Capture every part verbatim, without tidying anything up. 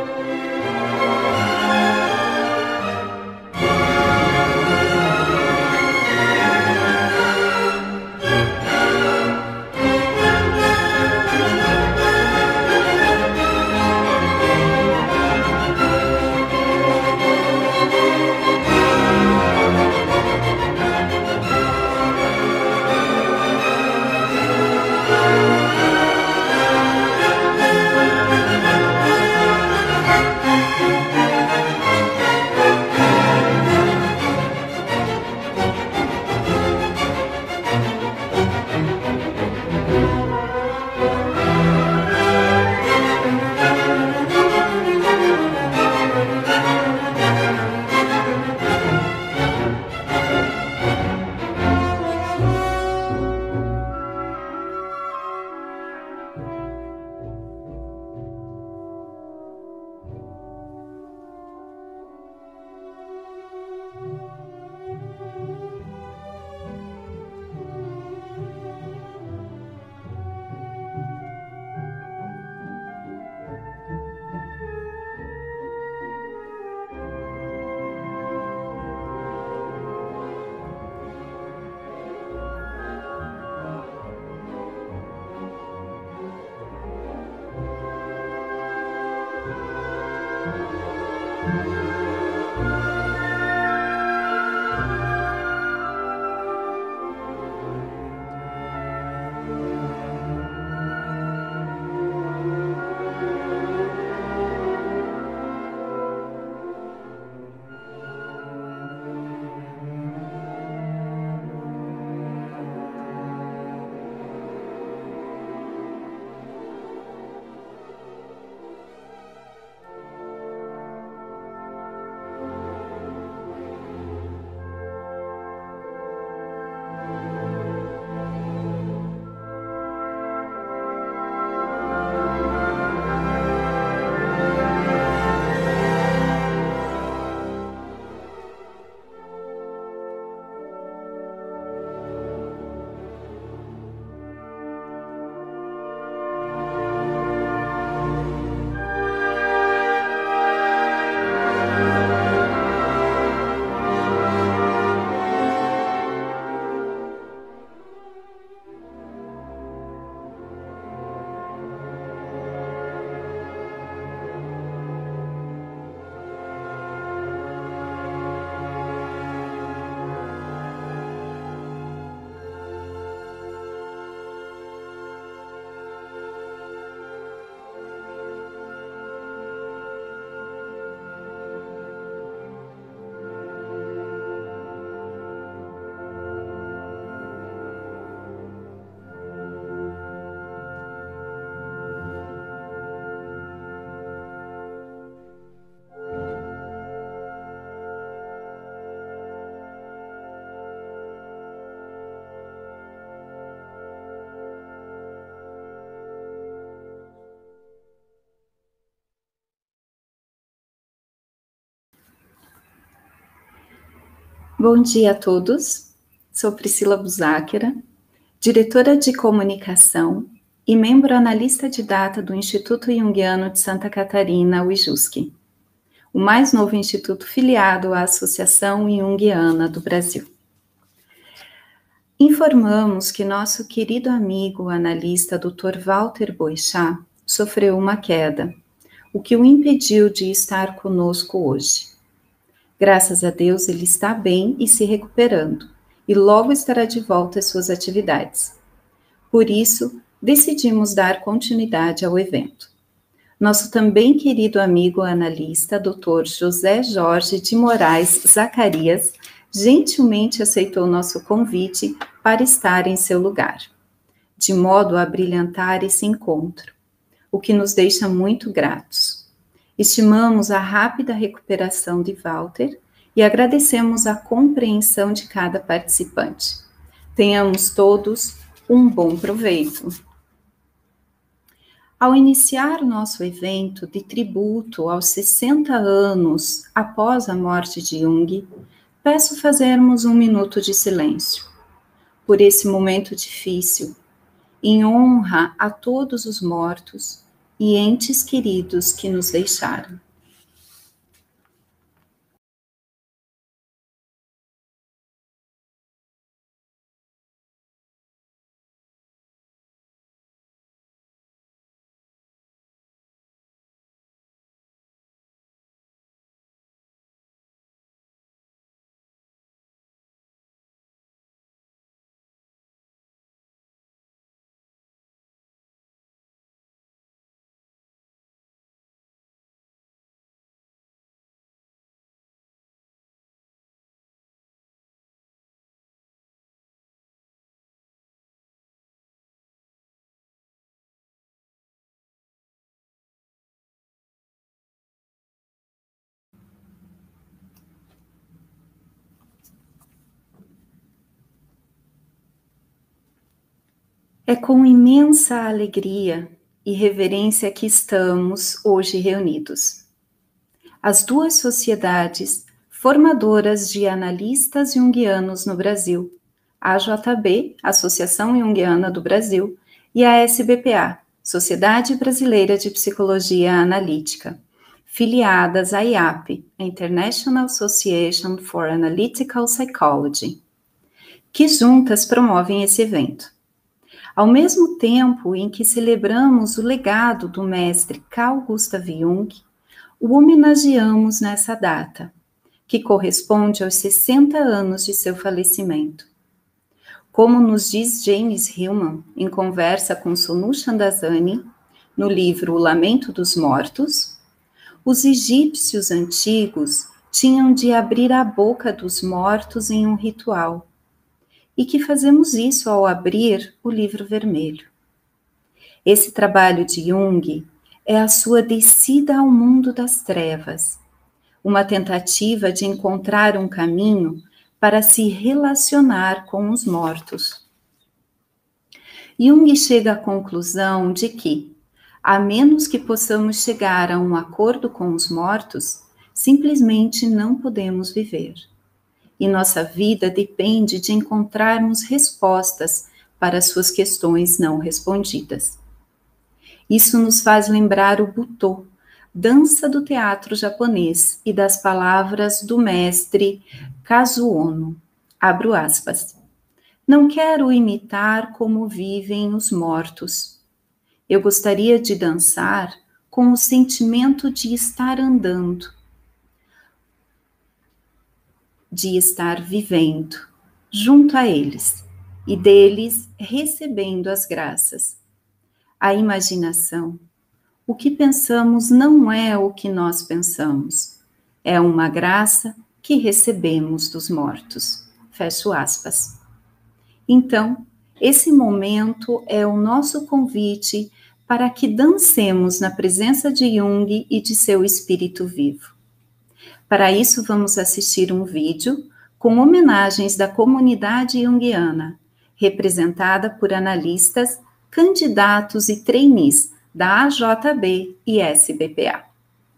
Bom dia a todos, sou Priscila Buzáquera, diretora de comunicação e membro analista de data do Instituto Jungiano de Santa Catarina, o IJUSC, o mais novo instituto filiado à Associação Jungiana do Brasil. Informamos que nosso querido amigo analista doutor Walter Boechat sofreu uma queda, o que o impediu de estar conosco hoje. Graças a Deus, ele está bem e se recuperando, e logo estará de volta às suas atividades. Por isso, decidimos dar continuidade ao evento. Nosso também querido amigo analista, doutor José Jorge de Moraes Zacarias, gentilmente aceitou nosso convite para estar em seu lugar, de modo a brilhantar esse encontro, o que nos deixa muito gratos. Estimamos a rápida recuperação de Walter e agradecemos a compreensão de cada participante. Tenhamos todos um bom proveito. Ao iniciar nosso evento de tributo aos sessenta anos após a morte de Jung, peço fazermos um minuto de silêncio por esse momento difícil, em honra a todos os mortos e entes queridos que nos deixaram. É com imensa alegria e reverência que estamos hoje reunidos. As duas sociedades formadoras de analistas junguianos no Brasil, a A J B, Associação Junguiana do Brasil, e a S B P A, Sociedade Brasileira de Psicologia Analítica, filiadas à I A P, International Association for Analytical Psychology, que juntas promovem esse evento. Ao mesmo tempo em que celebramos o legado do mestre Carl Gustav Jung, o homenageamos nessa data, que corresponde aos sessenta anos de seu falecimento. Como nos diz James Hillman, em conversa com Sonu Chandazani, no livro O Lamento dos Mortos, os egípcios antigos tinham de abrir a boca dos mortos em um ritual, e que fazemos isso ao abrir o livro vermelho. Esse trabalho de Jung é a sua descida ao mundo das trevas, uma tentativa de encontrar um caminho para se relacionar com os mortos. Jung chega à conclusão de que, a menos que possamos chegar a um acordo com os mortos, simplesmente não podemos viver. E nossa vida depende de encontrarmos respostas para suas questões não respondidas. Isso nos faz lembrar o Butô, dança do teatro japonês, e das palavras do mestre Kazuo, abro aspas, não quero imitar como vivem os mortos. Eu gostaria de dançar com o sentimento de estar andando, de estar vivendo junto a eles e deles recebendo as graças. A imaginação, o que pensamos não é o que nós pensamos, é uma graça que recebemos dos mortos. Fecho aspas. Então, esse momento é o nosso convite para que dancemos na presença de Jung e de seu espírito vivo. Para isso, vamos assistir um vídeo com homenagens da comunidade junguiana, representada por analistas, candidatos e trainees da A J B e S B P A.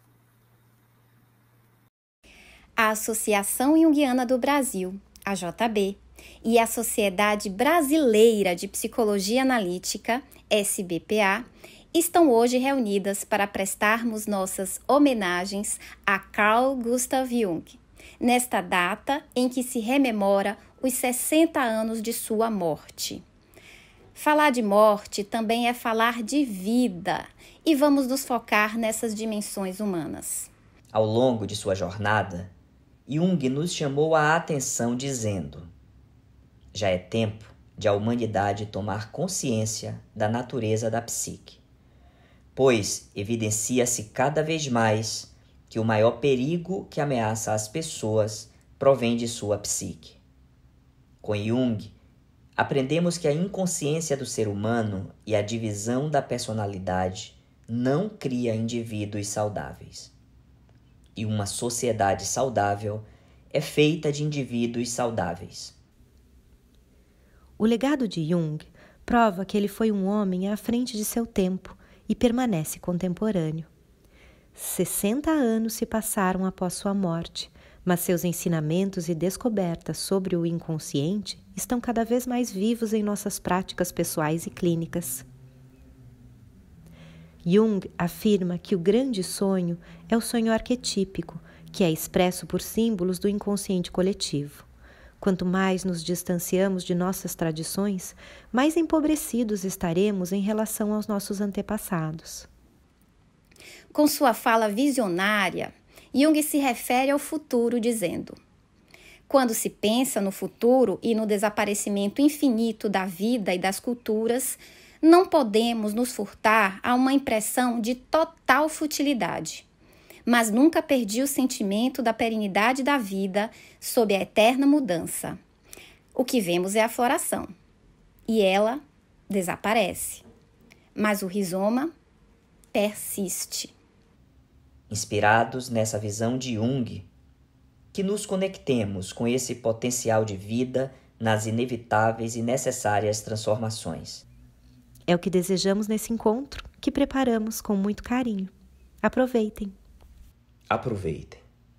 A Associação Junguiana do Brasil, A J B, e a Sociedade Brasileira de Psicologia Analítica, S B P A, estão hoje reunidas para prestarmos nossas homenagens a Carl Gustav Jung, nesta data em que se rememora os sessenta anos de sua morte. Falar de morte também é falar de vida, e vamos nos focar nessas dimensões humanas. Ao longo de sua jornada, Jung nos chamou a atenção dizendo: já é tempo de a humanidade tomar consciência da natureza da psique, pois evidencia-se cada vez mais que o maior perigo que ameaça as pessoas provém de sua psique. Com Jung, aprendemos que a inconsciência do ser humano e a divisão da personalidade não cria indivíduos saudáveis. E uma sociedade saudável é feita de indivíduos saudáveis. O legado de Jung prova que ele foi um homem à frente de seu tempo e permanece contemporâneo. sessenta anos se passaram após sua morte, mas seus ensinamentos e descobertas sobre o inconsciente estão cada vez mais vivos em nossas práticas pessoais e clínicas. Jung afirma que o grande sonho é o sonho arquetípico, que é expresso por símbolos do inconsciente coletivo. Quanto mais nos distanciamos de nossas tradições, mais empobrecidos estaremos em relação aos nossos antepassados. Com sua fala visionária, Jung se refere ao futuro dizendo: quando se pensa no futuro e no desaparecimento infinito da vida e das culturas, não podemos nos furtar a uma impressão de total futilidade. Mas nunca perdi o sentimento da perenidade da vida sob a eterna mudança. O que vemos é a floração, e ela desaparece, mas o rizoma persiste. Inspirados nessa visão de Jung, que nos conectemos com esse potencial de vida nas inevitáveis e necessárias transformações. É o que desejamos nesse encontro, que preparamos com muito carinho. Aproveitem! Aproveitem.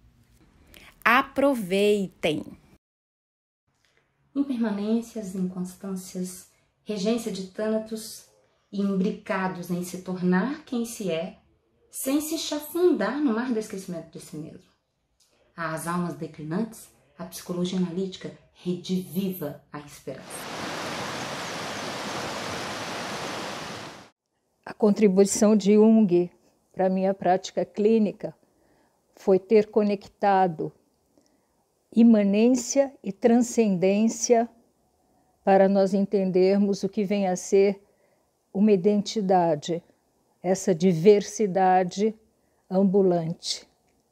Aproveitem. Impermanências, inconstâncias, regência de tânatos e imbricados em se tornar quem se é, sem se chafundar no mar do esquecimento de si mesmo. Às almas declinantes, a psicologia analítica rediviva a esperança. A contribuição de Jung para a minha prática clínica foi ter conectado imanência e transcendência para nós entendermos o que vem a ser uma identidade, essa diversidade ambulante.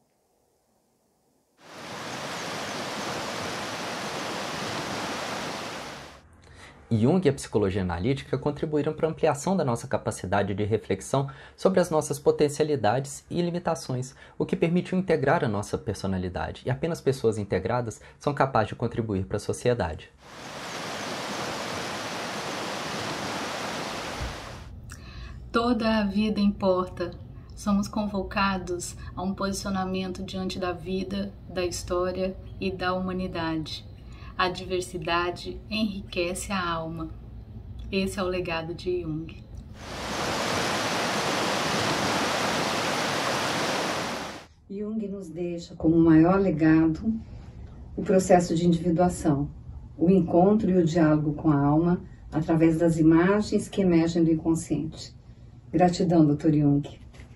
Jung e a psicologia analítica contribuíram para a ampliação da nossa capacidade de reflexão sobre as nossas potencialidades e limitações, o que permitiu integrar a nossa personalidade, e apenas pessoas integradas são capazes de contribuir para a sociedade. Toda a vida importa. Somos convocados a um posicionamento diante da vida, da história e da humanidade. A diversidade enriquece a alma. Esse é o legado de Jung. Jung nos deixa como maior legado o processo de individuação, o encontro e o diálogo com a alma através das imagens que emergem do inconsciente. Gratidão, doutor Jung.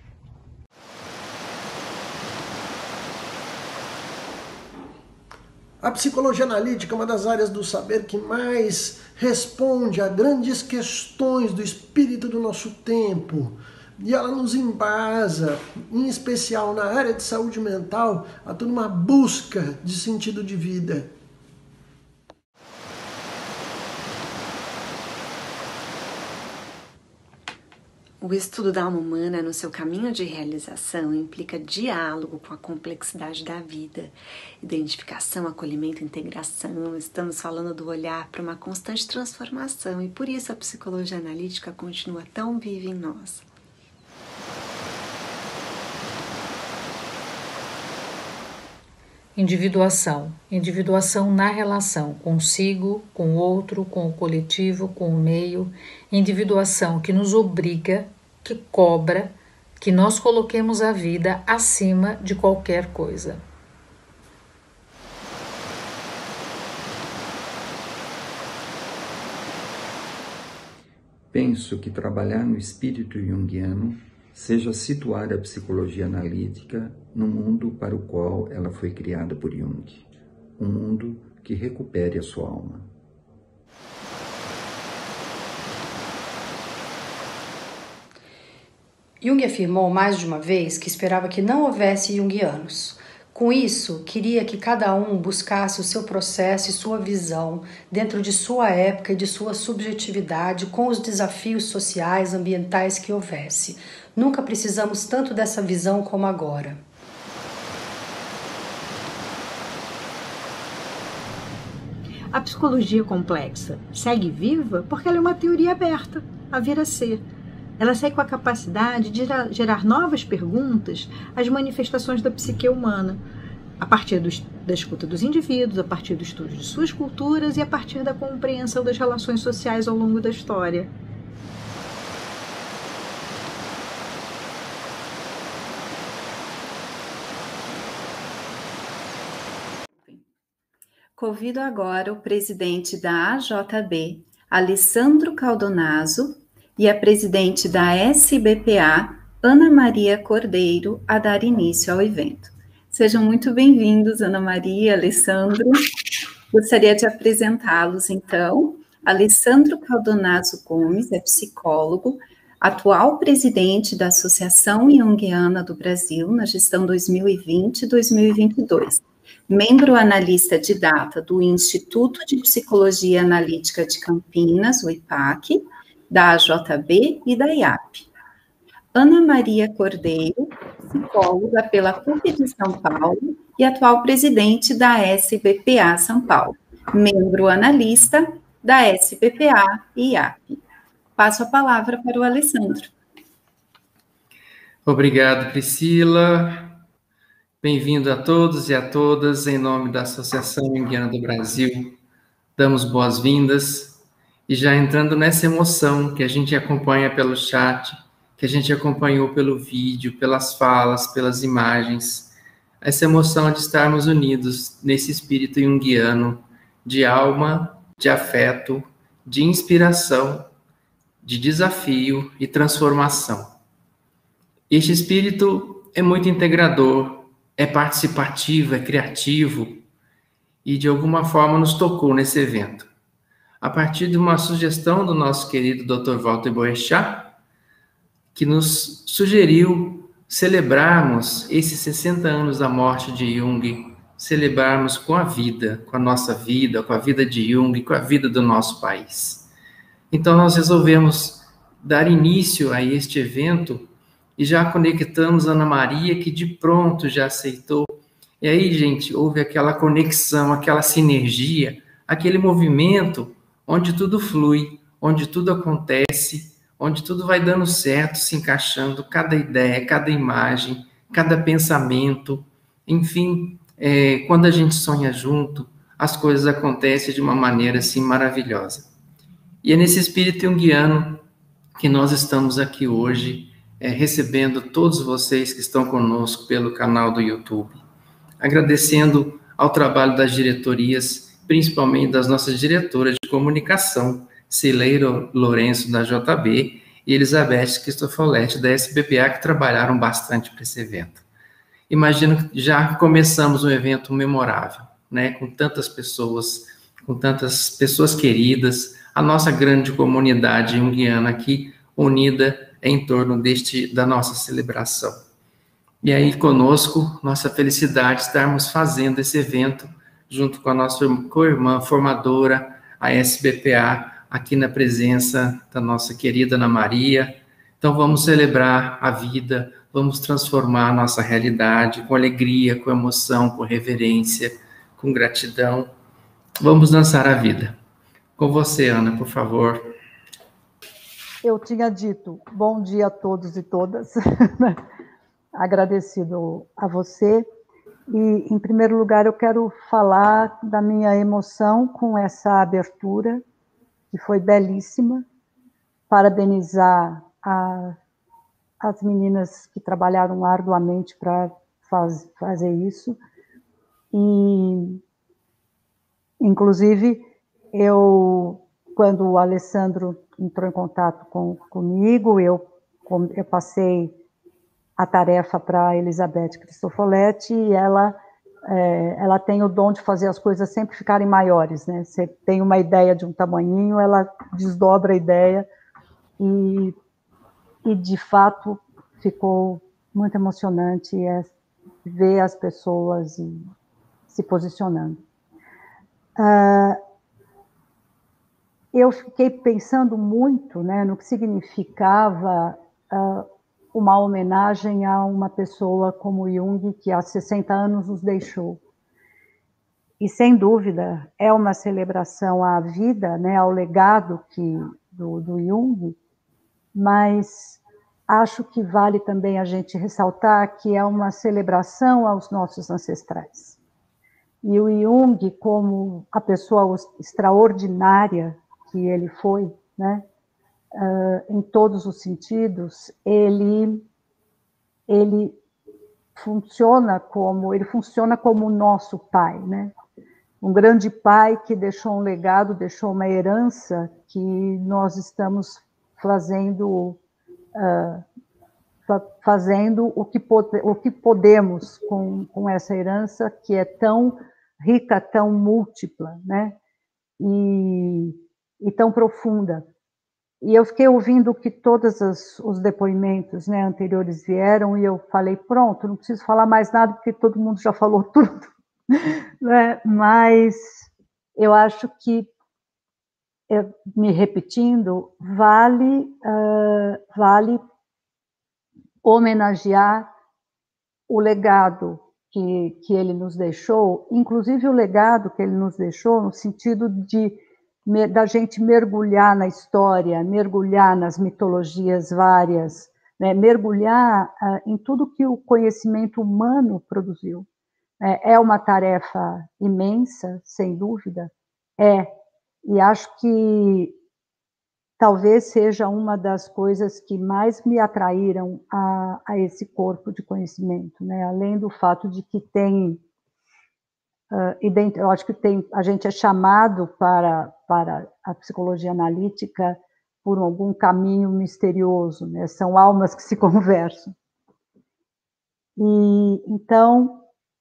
A psicologia analítica é uma das áreas do saber que mais responde a grandes questões do espírito do nosso tempo. E ela nos embasa, em especial na área de saúde mental, a toda uma busca de sentido de vida. O estudo da alma humana no seu caminho de realização implica diálogo com a complexidade da vida, identificação, acolhimento, integração. Estamos falando do olhar para uma constante transformação e por isso a psicologia analítica continua tão viva em nós. Individuação. Individuação na relação consigo, com o outro, com o coletivo, com o meio. Individuação que nos obriga, que cobra, que nós coloquemos a vida acima de qualquer coisa. Penso que trabalhar no espírito junguiano seja situar a psicologia analítica no mundo para o qual ela foi criada por Jung, um mundo que recupere a sua alma. Jung afirmou mais de uma vez que esperava que não houvesse junguianos. Com isso, queria que cada um buscasse o seu processo e sua visão dentro de sua época e de sua subjetividade com os desafios sociais, ambientais que houvesse. Nunca precisamos tanto dessa visão como agora. A psicologia complexa segue viva porque ela é uma teoria aberta a vir a ser. Ela segue com a capacidade de gerar novas perguntas às manifestações da psique humana, a partir do, da escuta dos indivíduos, a partir do estudo de suas culturas e a partir da compreensão das relações sociais ao longo da história. Convido agora o presidente da A J B, Alessandro Caldonazzo, e a presidente da S B P A, Ana Maria Cordeiro, a dar início ao evento. Sejam muito bem-vindos, Ana Maria, Alessandro. Gostaria de apresentá-los, então. Alessandro Caldonazzo Gomes é psicólogo, atual presidente da Associação Jungiana do Brasil na gestão dois mil e vinte a dois mil e vinte e dois. Membro analista de data do Instituto de Psicologia Analítica de Campinas, o I P A C, da A J B e da I A P. Ana Maria Cordeiro, psicóloga pela P U C de São Paulo e atual presidente da S B P A São Paulo, membro analista da S B P A e I A P. Passo a palavra para o Alessandro. Obrigado, Priscila. Bem-vindo a todos e a todas, em nome da Associação Jungiana do Brasil. Damos boas-vindas e já entrando nessa emoção que a gente acompanha pelo chat, que a gente acompanhou pelo vídeo, pelas falas, pelas imagens, essa emoção de estarmos unidos nesse espírito junguiano de alma, de afeto, de inspiração, de desafio e transformação. Este espírito é muito integrador, é participativo, é criativo e, de alguma forma, nos tocou nesse evento. A partir de uma sugestão do nosso querido doutor Walter Boechat, que nos sugeriu celebrarmos esses sessenta anos da morte de Jung, celebrarmos com a vida, com a nossa vida, com a vida de Jung, com a vida do nosso país. Então, nós resolvemos dar início a este evento e já conectamos a Ana Maria, que de pronto já aceitou. E aí, gente, houve aquela conexão, aquela sinergia, aquele movimento onde tudo flui, onde tudo acontece, onde tudo vai dando certo, se encaixando, cada ideia, cada imagem, cada pensamento. Enfim, é, quando a gente sonha junto, as coisas acontecem de uma maneira assim maravilhosa. E é nesse espírito junguiano que nós estamos aqui hoje, É, recebendo todos vocês que estão conosco pelo canal do YouTube, agradecendo ao trabalho das diretorias, principalmente das nossas diretoras de comunicação, Cileiro Lourenço, da J B, e Elizabeth Cristofoletti, da S B P A, que trabalharam bastante para esse evento. Imagino que já começamos um evento memorável, né, com tantas pessoas, com tantas pessoas queridas, a nossa grande comunidade junguiana aqui, unida em torno deste, da nossa celebração. E aí, conosco, nossa felicidade de estarmos fazendo esse evento, junto com a nossa co-irmã formadora, a S B P A, aqui na presença da nossa querida Ana Maria. Então, vamos celebrar a vida, vamos transformar a nossa realidade com alegria, com emoção, com reverência, com gratidão. Vamos dançar a vida. Com você, Ana, por favor. Eu tinha dito bom dia a todos e todas, agradecido a você, e em primeiro lugar eu quero falar da minha emoção com essa abertura, que foi belíssima, parabenizar a, as meninas que trabalharam arduamente para faz, fazer isso, e inclusive eu, quando o Alessandro entrou em contato com, comigo, eu, eu passei a tarefa para a Elizabeth Cristofoletti, e ela, é, ela tem o dom de fazer as coisas sempre ficarem maiores, né? Você tem uma ideia de um tamanhinho, ela desdobra a ideia, e, e de fato ficou muito emocionante é, ver as pessoas se posicionando. Uh, Eu fiquei pensando muito, né, no que significava uh, uma homenagem a uma pessoa como Jung, que há sessenta anos nos deixou. E, sem dúvida, é uma celebração à vida, né, ao legado que, do, do Jung, mas acho que vale também a gente ressaltar que é uma celebração aos nossos ancestrais. E o Jung, como a pessoa extraordinária que ele foi, né, uh, em todos os sentidos, ele, ele funciona como ele funciona como o nosso pai, né? um grande pai que deixou um legado, deixou uma herança que nós estamos fazendo, uh, fazendo o, que pode, o que podemos com, com essa herança que é tão rica, tão múltipla, né? E, e tão profunda. E eu fiquei ouvindo que todos os, os depoimentos, né, anteriores vieram, e eu falei, pronto, não preciso falar mais nada, porque todo mundo já falou tudo. Né? Mas eu acho que, eu, me repetindo, vale, uh, vale homenagear o legado que, que ele nos deixou, inclusive o legado que ele nos deixou no sentido de da gente mergulhar na história, mergulhar nas mitologias várias, né, mergulhar uh, em tudo que o conhecimento humano produziu. É, é uma tarefa imensa, sem dúvida, é, e acho que talvez seja uma das coisas que mais me atraíram a, a esse corpo de conhecimento, né, além do fato de que tem Uh, eu acho que tem, a gente é chamado para, para a psicologia analítica por algum caminho misterioso, né? São almas que se conversam. E, então,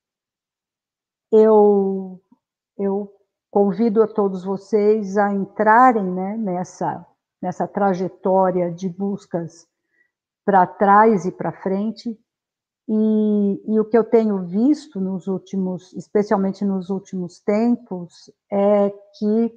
eu, eu convido a todos vocês a entrarem, né, nessa, nessa trajetória de buscas para trás e para frente. E, e o que eu tenho visto nos últimos, especialmente nos últimos tempos, é que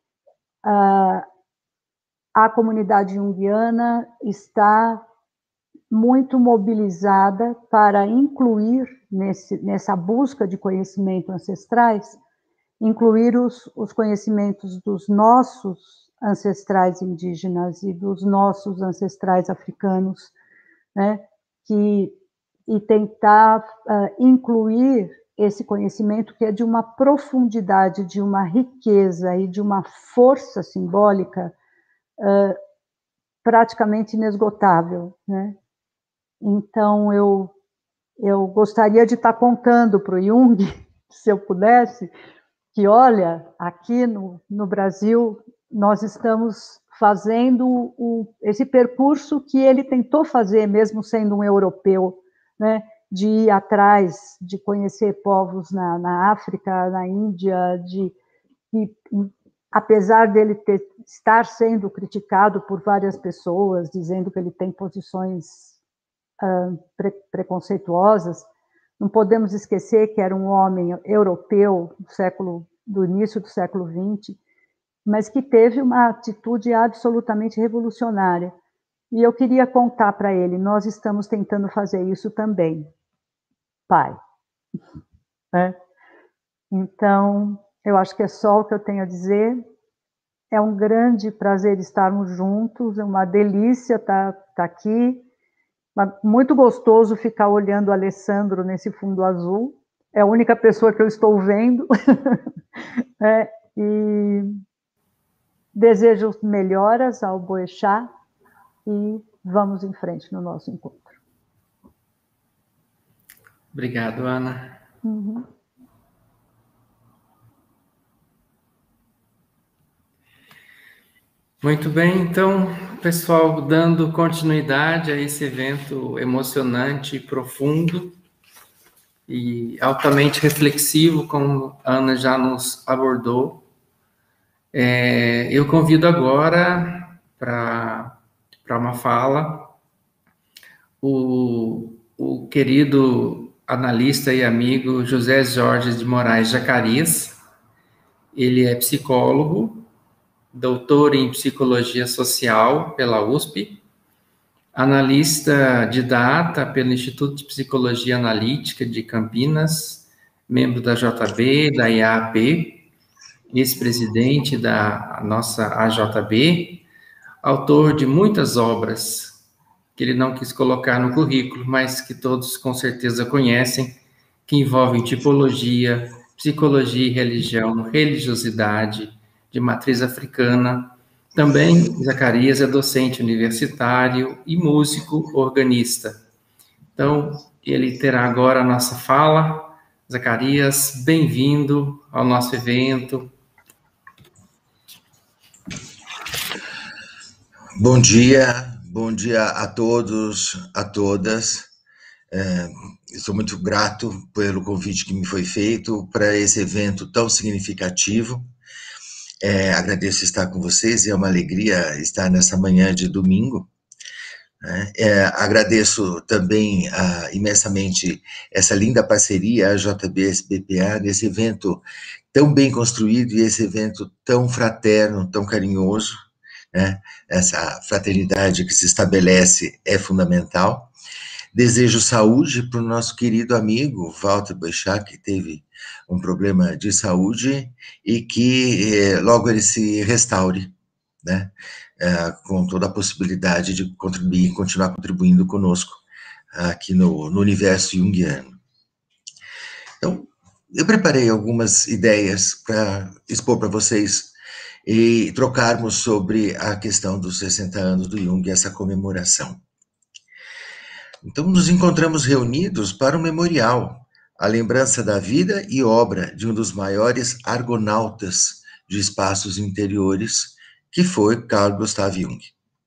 uh, a comunidade junguiana está muito mobilizada para incluir nesse, nessa busca de conhecimento ancestrais, incluir os, os conhecimentos dos nossos ancestrais indígenas e dos nossos ancestrais africanos, né, que e tentar uh, incluir esse conhecimento que é de uma profundidade, de uma riqueza e de uma força simbólica uh, praticamente inesgotável, né? Então, eu, eu gostaria de estar contando para o Jung, se eu pudesse, que, olha, aqui no, no Brasil, nós estamos fazendo o, esse percurso que ele tentou fazer, mesmo sendo um europeu, né, de ir atrás, de conhecer povos na, na África, na Índia, de, de, apesar dele ter, estar sendo criticado por várias pessoas, dizendo que ele tem posições uh, pre, preconceituosas, não podemos esquecer que era um homem europeu do, século, do início do século vinte, mas que teve uma atitude absolutamente revolucionária. E eu queria contar para ele, nós estamos tentando fazer isso também, pai. É. Então, eu acho que é só o que eu tenho a dizer. É um grande prazer estarmos juntos, é uma delícia estar, estar aqui. Muito gostoso ficar olhando o Alessandro nesse fundo azul. É a única pessoa que eu estou vendo. É, e desejo melhoras ao Boechat. E vamos em frente no nosso encontro. Obrigado, Ana. Uhum. Muito bem, então, pessoal, dando continuidade a esse evento emocionante e profundo e altamente reflexivo, como a Ana já nos abordou, é, eu convido agora para para uma fala o, o querido analista e amigo José Jorge de Moraes Zacarias. Ele é psicólogo, doutor em psicologia social pela U S P, analista de data pelo Instituto de Psicologia Analítica de Campinas, membro da J B, da I A P, ex-presidente da nossa A J B, autor de muitas obras que ele não quis colocar no currículo, mas que todos com certeza conhecem, que envolvem tipologia, psicologia e religião, religiosidade de matriz africana. Também Zacarias é docente universitário e músico organista. Então, ele terá agora a nossa fala Zacarias, bem-vindo ao nosso evento. Bom dia, bom dia a todos, a todas. É, estou muito grato pelo convite que me foi feito para esse evento tão significativo. É, agradeço estar com vocês e é uma alegria estar nessa manhã de domingo. É, agradeço também ah, imensamente essa linda parceria, a J B S B P A, nesse evento tão bem construído e esse evento tão fraterno, tão carinhoso, né? Essa fraternidade que se estabelece é fundamental. Desejo saúde para o nosso querido amigo Walter Boechat, que teve um problema de saúde e que eh, logo ele se restaure, né? É, com toda a possibilidade de contribuir, continuar contribuindo conosco aqui no, no universo junguiano. Então, eu preparei algumas ideias para expor para vocês e trocarmos sobre a questão dos sessenta anos do Jung e essa comemoração. Então, nos encontramos reunidos para um memorial, a lembrança da vida e obra de um dos maiores argonautas de espaços interiores, que foi Carl Gustav Jung.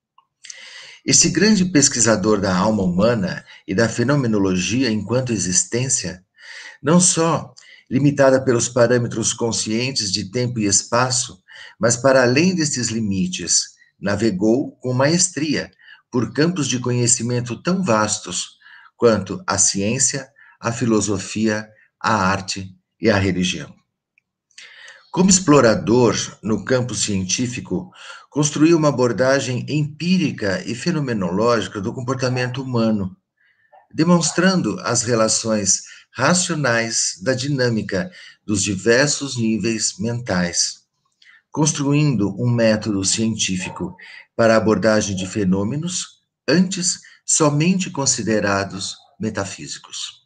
Esse grande pesquisador da alma humana e da fenomenologia enquanto existência, não só limitada pelos parâmetros conscientes de tempo e espaço, mas para além destes limites, navegou com maestria por campos de conhecimento tão vastos quanto a ciência, a filosofia, a arte e a religião. Como explorador no campo científico, construiu uma abordagem empírica e fenomenológica do comportamento humano, demonstrando as relações racionais da dinâmica dos diversos níveis mentais, construindo um método científico para a abordagem de fenômenos antes somente considerados metafísicos.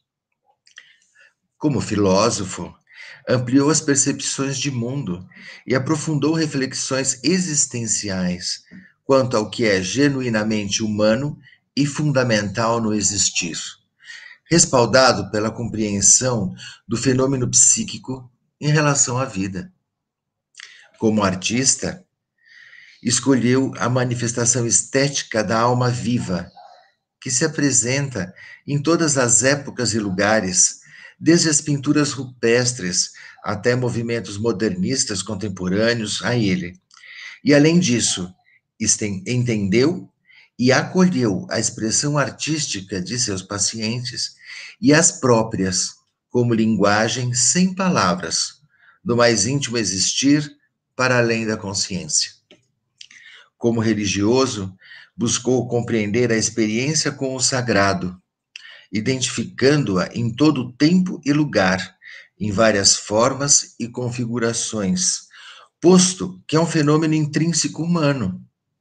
Como filósofo, ampliou as percepções de mundo e aprofundou reflexões existenciais quanto ao que é genuinamente humano e fundamental no existir, respaldado pela compreensão do fenômeno psíquico em relação à vida. Como artista, escolheu a manifestação estética da alma viva, que se apresenta em todas as épocas e lugares, desde as pinturas rupestres até movimentos modernistas contemporâneos a ele. E, além disso, entendeu e acolheu a expressão artística de seus pacientes e as próprias, como linguagem sem palavras, do mais íntimo existir para além da consciência. Como religioso, buscou compreender a experiência com o sagrado, identificando-a em todo tempo e lugar, em várias formas e configurações, posto que é um fenômeno intrínseco humano.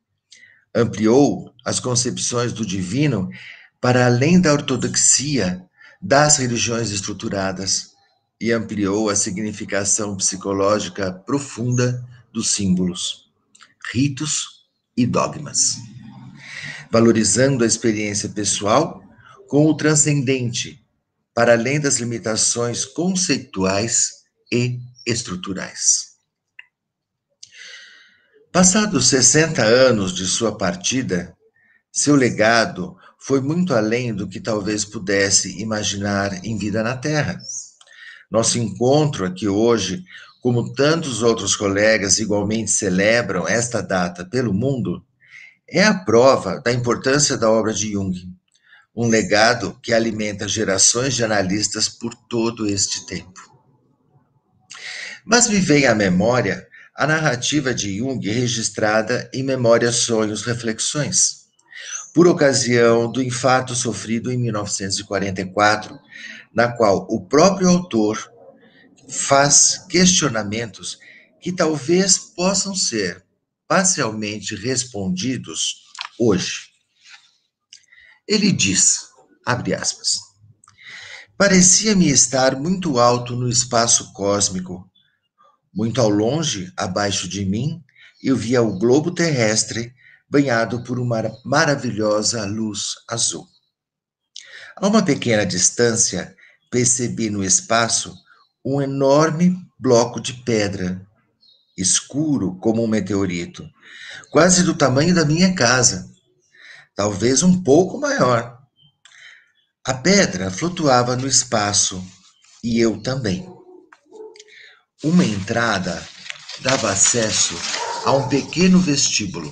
Ampliou as concepções do divino para além da ortodoxia das religiões estruturadas e ampliou a significação psicológica profunda dos símbolos, ritos e dogmas, valorizando a experiência pessoal com o transcendente, para além das limitações conceituais e estruturais. Passados sessenta anos de sua partida, seu legado foi muito além do que talvez pudesse imaginar em vida na Terra. Nosso encontro aqui hoje, como tantos outros colegas igualmente celebram esta data pelo mundo, é a prova da importância da obra de Jung, um legado que alimenta gerações de analistas por todo este tempo. Mas me vem à memória a narrativa de Jung registrada em Memórias, Sonhos, Reflexões, por ocasião do infarto sofrido em mil novecentos e quarenta e quatro, na qual o próprio autor faz questionamentos que talvez possam ser parcialmente respondidos hoje. Ele diz, abre aspas, parecia-me estar muito alto no espaço cósmico. Muito ao longe, abaixo de mim, eu via o globo terrestre banhado por uma maravilhosa luz azul. A uma pequena distância, percebi no espaço um enorme bloco de pedra, escuro como um meteorito, quase do tamanho da minha casa, talvez um pouco maior. A pedra flutuava no espaço e eu também. Uma entrada dava acesso a um pequeno vestíbulo.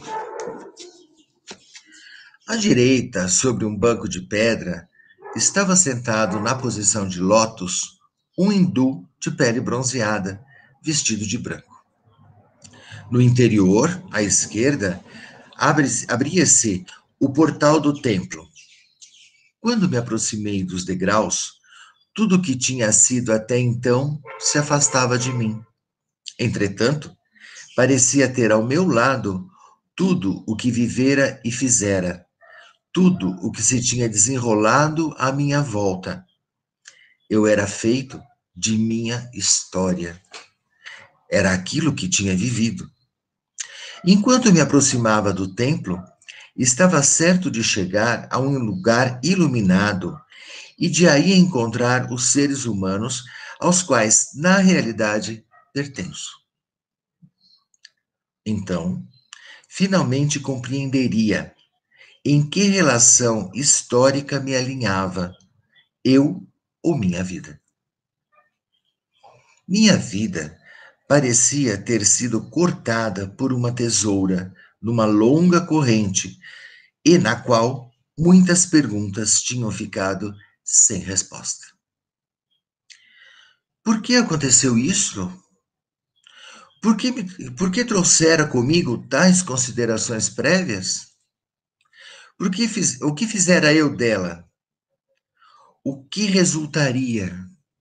À direita, sobre um banco de pedra, estava sentado na posição de lótus um hindu de pele bronzeada, vestido de branco. No interior, à esquerda, abria-se o portal do templo. Quando me aproximei dos degraus, tudo o que tinha sido até então se afastava de mim. Entretanto, parecia ter ao meu lado tudo o que vivera e fizera, tudo o que se tinha desenrolado à minha volta. Eu era feito de minha história. Era aquilo que tinha vivido. Enquanto me aproximava do templo, estava certo de chegar a um lugar iluminado e de aí encontrar os seres humanos aos quais, na realidade, pertenço. Então, finalmente compreenderia em que relação histórica me alinhava, eu ou minha vida. Minha vida parecia ter sido cortada por uma tesoura numa longa corrente e na qual muitas perguntas tinham ficado sem resposta. Por que aconteceu isso? Por que, por que trouxera comigo tais considerações prévias? Por que fiz, o que fizera eu dela? O que resultaria?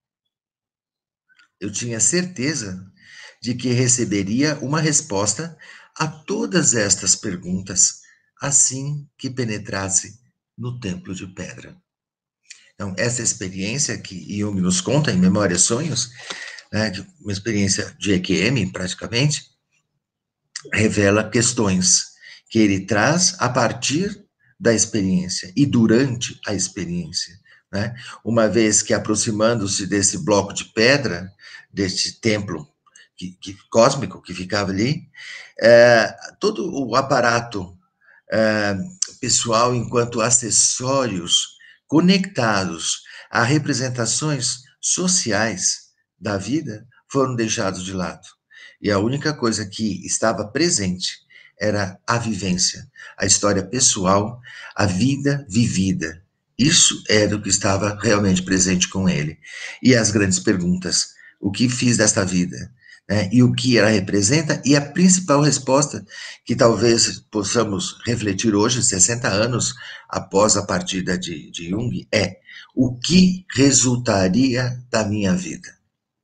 Eu tinha certeza de que receberia uma resposta a todas estas perguntas assim que penetrasse no templo de pedra. Então, essa experiência que Jung nos conta em Memórias e Sonhos, né, uma experiência de E Q M, praticamente, revela questões que ele traz a partir da experiência e durante a experiência. Né? Uma vez que, aproximando-se desse bloco de pedra, desse templo que, que, cósmico que ficava ali, é, todo o aparato é, pessoal, enquanto acessórios conectados a representações sociais da vida, foram deixados de lado. E a única coisa que estava presente era a vivência, a história pessoal, a vida vivida. Isso era o que estava realmente presente com ele. E as grandes perguntas: o que fiz desta vida? Né? E o que ela representa? E a principal resposta, que talvez possamos refletir hoje, sessenta anos após a partida de, de Jung, é: o que resultaria da minha vida?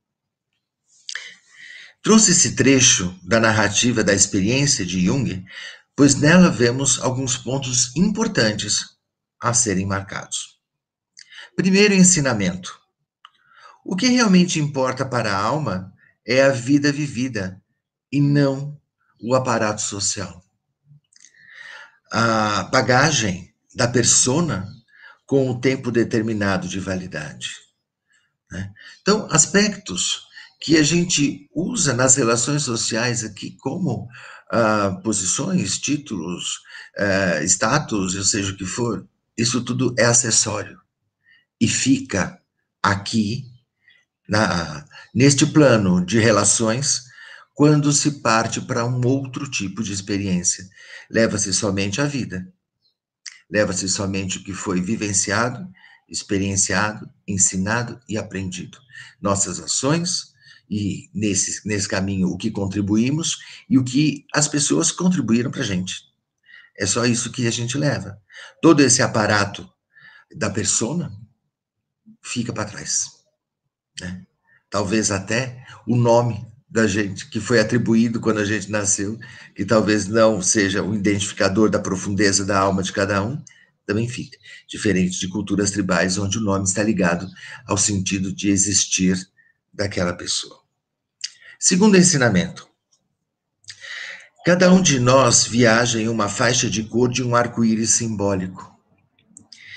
Trouxe esse trecho da narrativa da experiência de Jung, pois nela vemos alguns pontos importantes a serem marcados. Primeiro ensinamento: o que realmente importa para a alma é a vida vivida e não o aparato social. A bagagem da persona com o tempo determinado de validade. Né? Então, aspectos que a gente usa nas relações sociais aqui como ah, posições, títulos, ah, status, ou seja o que for, isso tudo é acessório e fica aqui na, neste plano de relações quando se parte para um outro tipo de experiência. Leva-se somente a vida, leva-se somente o que foi vivenciado, experienciado, ensinado e aprendido. Nossas ações e nesse, nesse caminho o que contribuímos e o que as pessoas contribuíram para a gente. É só isso que a gente leva. Todo esse aparato da persona fica para trás. Né? Talvez até o nome da gente, que foi atribuído quando a gente nasceu, que talvez não seja o identificador da profundeza da alma de cada um, também fica. Diferente de culturas tribais, onde o nome está ligado ao sentido de existir daquela pessoa. Segundo ensinamento: cada um de nós viaja em uma faixa de cor de um arco-íris simbólico.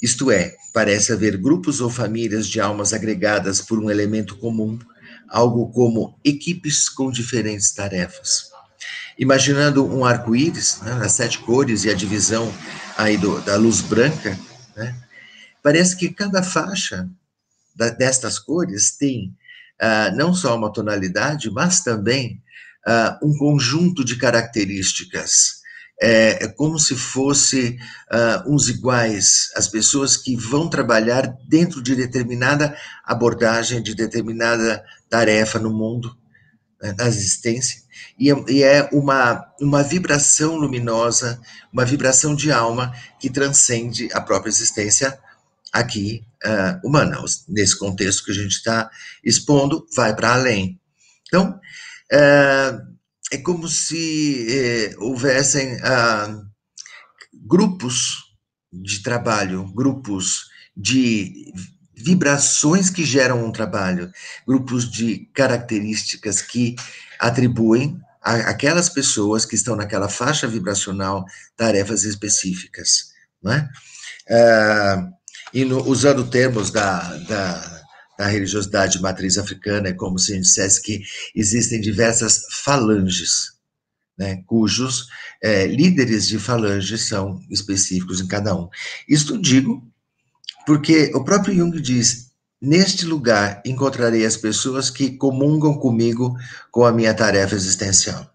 Isto é, parece haver grupos ou famílias de almas agregadas por um elemento comum, algo como equipes com diferentes tarefas. Imaginando um arco-íris, né, nas sete cores e a divisão aí do, da luz branca, né, parece que cada faixa da, destas cores tem uh, não só uma tonalidade, mas também uh, um conjunto de características. É, é como se fosse uh, uns iguais, as pessoas que vão trabalhar dentro de determinada abordagem, de determinada tarefa no mundo, né, na existência, e, e é uma, uma vibração luminosa, uma vibração de alma que transcende a própria existência aqui uh, humana. Nesse contexto que a gente está expondo, vai para além. Então, uh, é como se eh, houvessem ah, grupos de trabalho, grupos de vibrações que geram um trabalho, grupos de características que atribuem a aquelas pessoas que estão naquela faixa vibracional tarefas específicas, não é? Ah, e no, usando termos da, da da religiosidade matriz africana, é como se a gente dissesse que existem diversas falanges, né, cujos é, líderes de falanges são específicos em cada um. Isto digo porque o próprio Jung diz, neste lugar encontrarei as pessoas que comungam comigo com a minha tarefa existencial.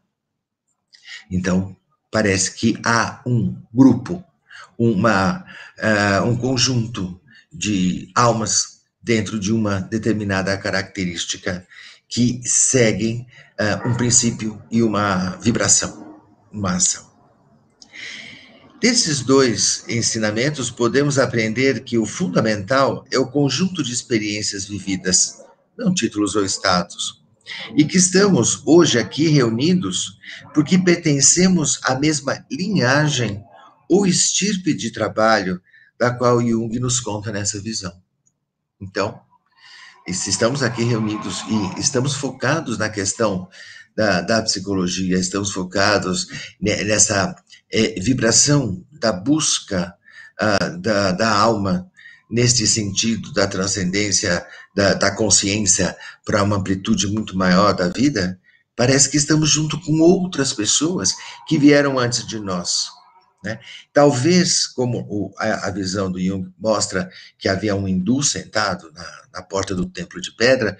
Então, parece que há um grupo, uma, uh, um conjunto de almas dentro de uma determinada característica que seguem uh, um princípio e uma vibração, uma ação. Desses dois ensinamentos, podemos aprender que o fundamental é o conjunto de experiências vividas, não títulos ou status, e que estamos hoje aqui reunidos porque pertencemos à mesma linhagem ou estirpe de trabalho da qual Jung nos conta nessa visão. Então, se estamos aqui reunidos e estamos focados na questão da, da psicologia, estamos focados nessa é, vibração da busca uh, da, da alma, neste sentido da transcendência, da, da consciência para uma amplitude muito maior da vida, parece que estamos junto com outras pessoas que vieram antes de nós. Né? Talvez, como o, a, a visão do Jung mostra que havia um hindu sentado na, na porta do templo de pedra,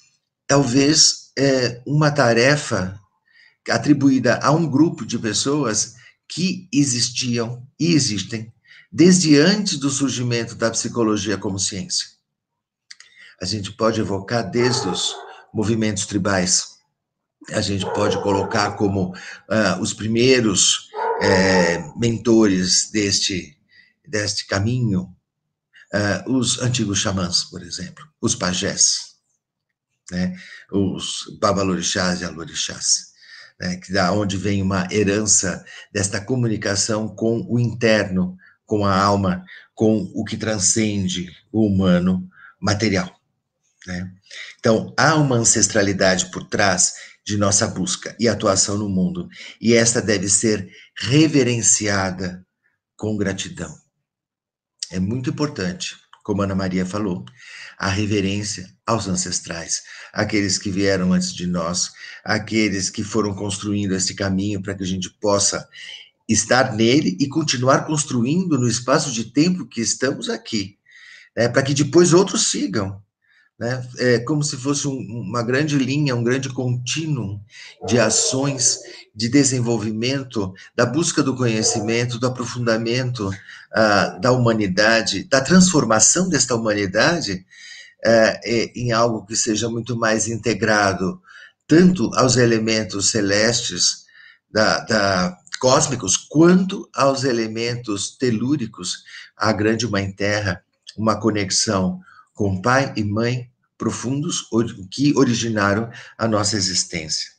talvez é, uma tarefa atribuída a um grupo de pessoas que existiam e existem desde antes do surgimento da psicologia como ciência. A gente pode evocar desde os movimentos tribais, a gente pode colocar como uh, os primeiros É, mentores deste, deste caminho, uh, os antigos xamãs, por exemplo, os pajés, né, os babalorixás e alorixás, né, que da onde vem uma herança desta comunicação com o interno, com a alma, com o que transcende o humano material. Né? Então, há uma ancestralidade por trás de nossa busca e atuação no mundo, e esta deve ser reverenciada com gratidão. É muito importante, como Ana Maria falou, a reverência aos ancestrais, aqueles que vieram antes de nós, aqueles que foram construindo esse caminho para que a gente possa estar nele e continuar construindo no espaço de tempo que estamos aqui, né, para que depois outros sigam. Né? É como se fosse um, uma grande linha, um grande contínuo de ações de desenvolvimento, da busca do conhecimento, do aprofundamento uh, da humanidade, da transformação desta humanidade uh, em algo que seja muito mais integrado, tanto aos elementos celestes, da, da, cósmicos, quanto aos elementos telúricos, a grande Mãe Terra, uma conexão com pai e mãe profundos que originaram a nossa existência.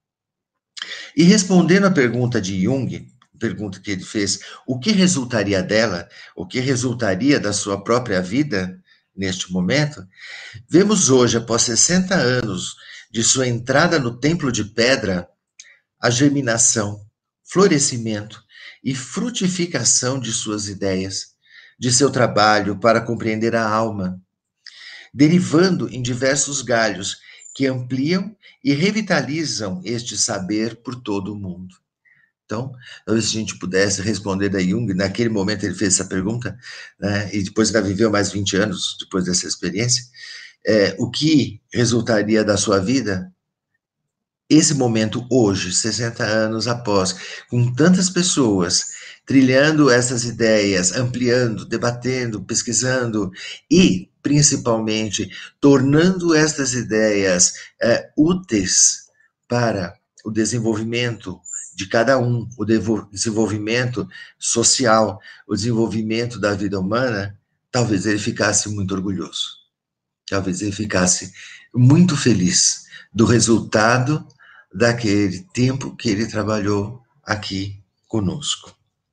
E respondendo à pergunta de Jung, pergunta que ele fez, o que resultaria dela, o que resultaria da sua própria vida neste momento, vemos hoje, após sessenta anos de sua entrada no templo de pedra, a germinação, florescimento e frutificação de suas ideias, de seu trabalho para compreender a alma, derivando em diversos galhos que ampliam e revitalizam este saber por todo o mundo. Então, talvez se a gente pudesse responder a Jung, naquele momento ele fez essa pergunta, né, e depois ainda viveu mais vinte anos depois dessa experiência, é, o que resultaria da sua vida? Esse momento hoje, sessenta anos após, com tantas pessoas trilhando essas ideias, ampliando, debatendo, pesquisando e, principalmente, tornando estas ideias é, úteis para o desenvolvimento de cada um, o desenvolvimento social, o desenvolvimento da vida humana, talvez ele ficasse muito orgulhoso. Talvez ele ficasse muito feliz do resultado daquele tempo que ele trabalhou aqui conosco.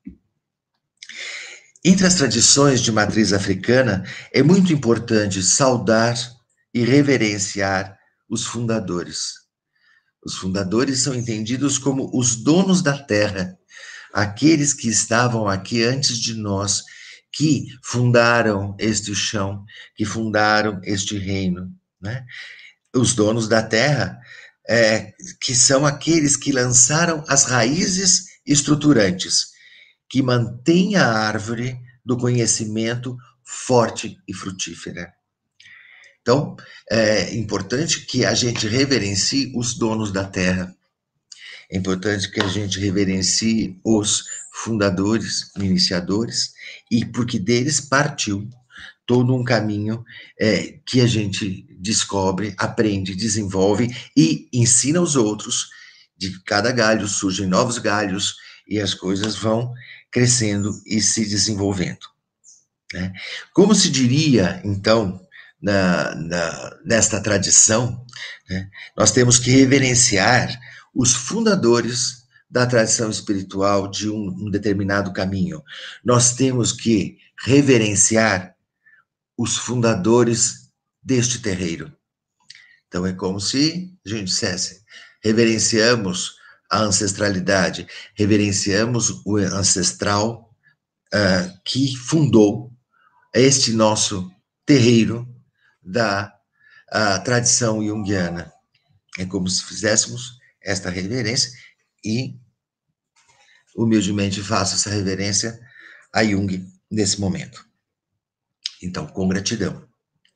Entre as tradições de matriz africana, é muito importante saudar e reverenciar os fundadores. Os fundadores são entendidos como os donos da terra, aqueles que estavam aqui antes de nós, que fundaram este chão, que fundaram este reino, né? Os donos da terra, é, que são aqueles que lançaram as raízes estruturantes, que mantêm a árvore do conhecimento forte e frutífera. Então, é importante que a gente reverencie os donos da terra. É importante que a gente reverencie os fundadores, iniciadores, e porque deles partiu todo um caminho é, que a gente descobre, aprende, desenvolve e ensina aos outros. De cada galho surgem novos galhos e as coisas vão crescendo e se desenvolvendo, né? Como se diria, então, na, na, nesta tradição, né, nós temos que reverenciar os fundadores da tradição espiritual de um, um determinado caminho. Nós temos que reverenciar os fundadores deste terreiro. Então, é como se a gente dissesse, reverenciamos a ancestralidade, reverenciamos o ancestral uh, que fundou este nosso terreiro da uh, tradição junguiana. É como se fizéssemos esta reverência e, humildemente, faço essa reverência a Jung nesse momento. Então, com gratidão.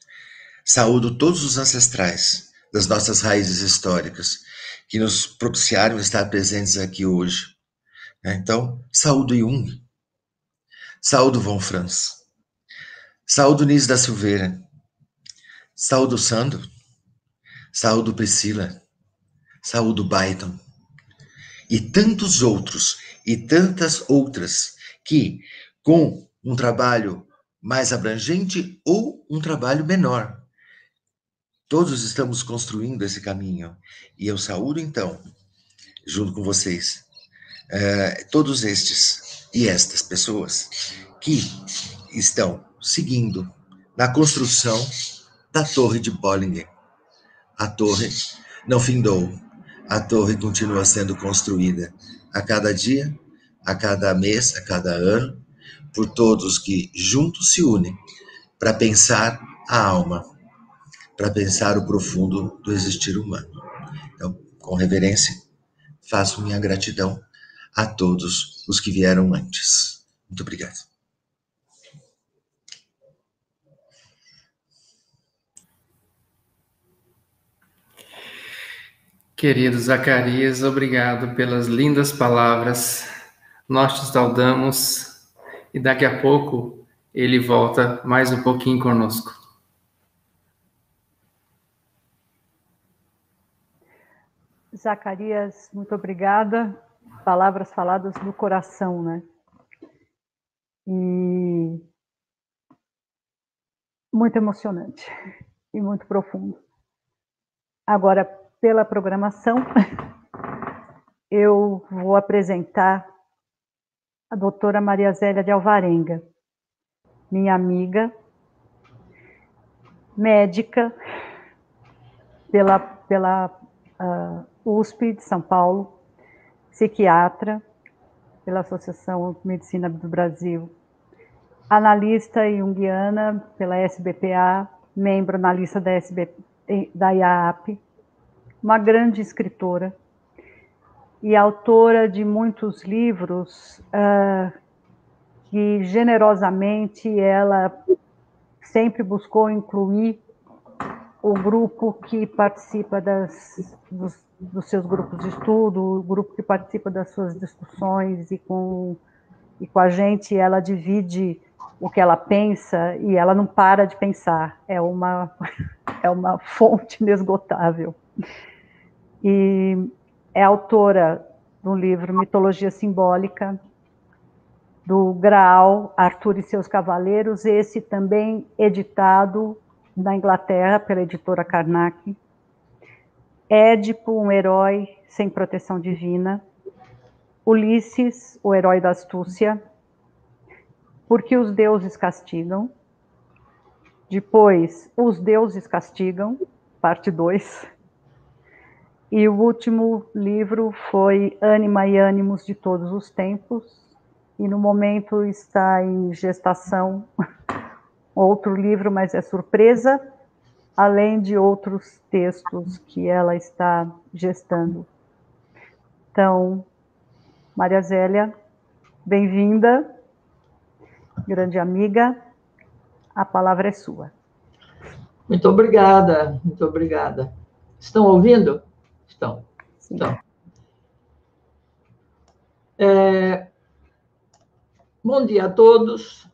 Saúdo todos os ancestrais das nossas raízes históricas que nos propiciaram estar presentes aqui hoje. Então, saúdo Jung, saúdo von Franz, saúdo Nis da Silveira, saúdo Sandro, saúdo Priscila, saúdo Byton, e tantos outros, e tantas outras que, com um trabalho mais abrangente ou um trabalho menor, todos estamos construindo esse caminho. E eu saúdo, então, junto com vocês, uh, todos estes e estas pessoas que estão seguindo na construção da Torre de Bollingen. A torre não findou, a torre continua sendo construída a cada dia, a cada mês, a cada ano, por todos que juntos se unem para pensar a alma, para pensar o profundo do existir humano. Então, com reverência, faço minha gratidão a todos os que vieram antes. Muito obrigado. Querido Zacarias, obrigado pelas lindas palavras. Nós te saudamos e daqui a pouco ele volta mais um pouquinho conosco. Zacarias, muito obrigada. Palavras faladas do coração, né? E muito emocionante e muito profundo. Agora, pela programação, eu vou apresentar a doutora Maria Zélia de Alvarenga, minha amiga, médica, pela, pela uh, U S P de São Paulo, psiquiatra, pela Associação de Medicina do Brasil, analista junguiana pela S B P A, membro na lista da, S B P, da I A A P, uma grande escritora e autora de muitos livros uh, que generosamente ela sempre buscou incluir o grupo que participa das, dos, dos seus grupos de estudo, o grupo que participa das suas discussões, e com, e com a gente ela divide o que ela pensa e ela não para de pensar, é uma, é uma fonte inesgotável. E é autora do livro Mitologia Simbólica, do Graal, Arthur e seus Cavaleiros, esse também editado na Inglaterra pela editora Karnak. Édipo, um herói sem proteção divina. Ulisses, o herói da astúcia. Porque os deuses castigam. Depois, Os Deuses Castigam, parte dois. E o último livro foi Ânima e Ânimos de Todos os Tempos, e no momento está em gestação outro livro, mas é surpresa, além de outros textos que ela está gestando. Então, Maria Zélia, bem-vinda, grande amiga, a palavra é sua. Muito obrigada, muito obrigada. Estão ouvindo? Estão. Sim. Estão. É... Bom dia a todos.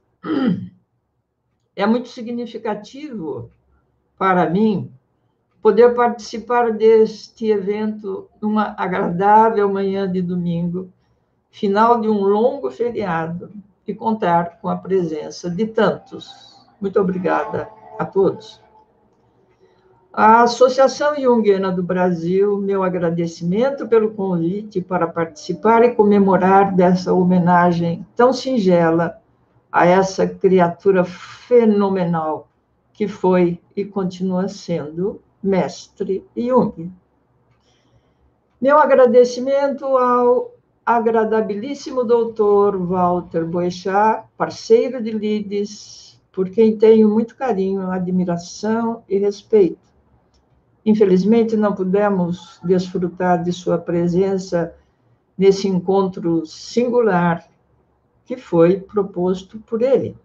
É muito significativo para mim poder participar deste evento numa agradável manhã de domingo, final de um longo feriado, e contar com a presença de tantos. Muito obrigada a todos. A Associação Junguiana do Brasil, meu agradecimento pelo convite para participar e comemorar dessa homenagem tão singela a essa criatura fenomenal que foi e continua sendo mestre Jung. Meu agradecimento ao agradabilíssimo doutor Walter Boechat, parceiro de lides, por quem tenho muito carinho, admiração e respeito. Infelizmente, não pudemos desfrutar de sua presença nesse encontro singular que foi proposto por ele.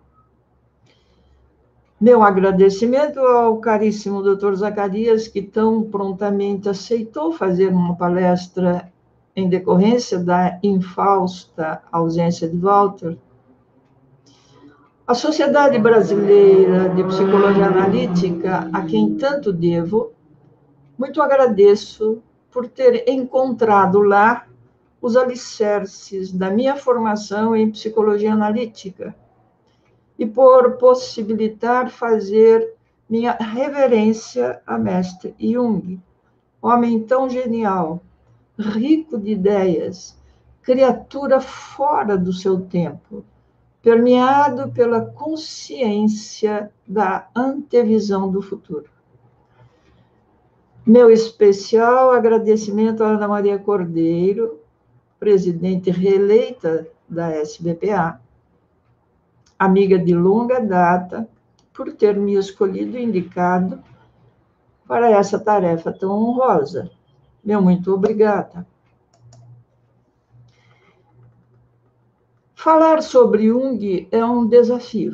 Meu agradecimento ao caríssimo doutor Zacarias, que tão prontamente aceitou fazer uma palestra em decorrência da infausta ausência de Walter. A Sociedade Brasileira de Psicologia Analítica, a quem tanto devo, muito agradeço por ter encontrado lá os alicerces da minha formação em psicologia analítica e por possibilitar fazer minha reverência a mestre Jung, homem tão genial, rico de ideias, criatura fora do seu tempo, permeado pela consciência da antevisão do futuro. Meu especial agradecimento a Ana Maria Cordeiro, presidente reeleita da S B P A, amiga de longa data, por ter me escolhido e indicado para essa tarefa tão honrosa. Meu muito obrigada. Falar sobre Jung é um desafio.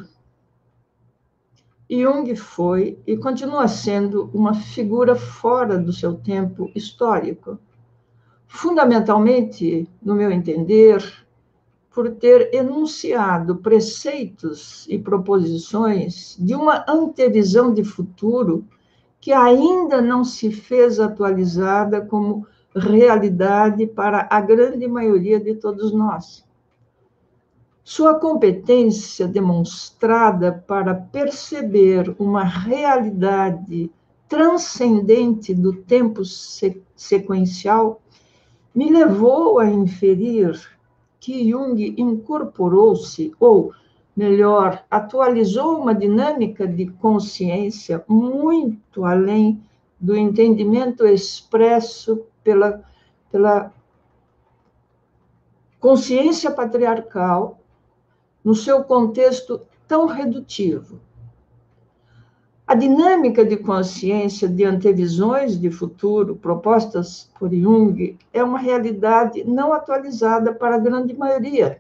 Jung foi e continua sendo uma figura fora do seu tempo histórico, fundamentalmente, no meu entender, por ter enunciado preceitos e proposições de uma antevisão de futuro que ainda não se fez atualizada como realidade para a grande maioria de todos nós. Sua competência demonstrada para perceber uma realidade transcendente do tempo sequencial me levou a inferir que Jung incorporou-se, ou, melhor, atualizou uma dinâmica de consciência muito além do entendimento expresso pela, pela consciência patriarcal, no seu contexto tão redutivo. A dinâmica de consciência de antevisões de futuro propostas por Jung é uma realidade não atualizada para a grande maioria.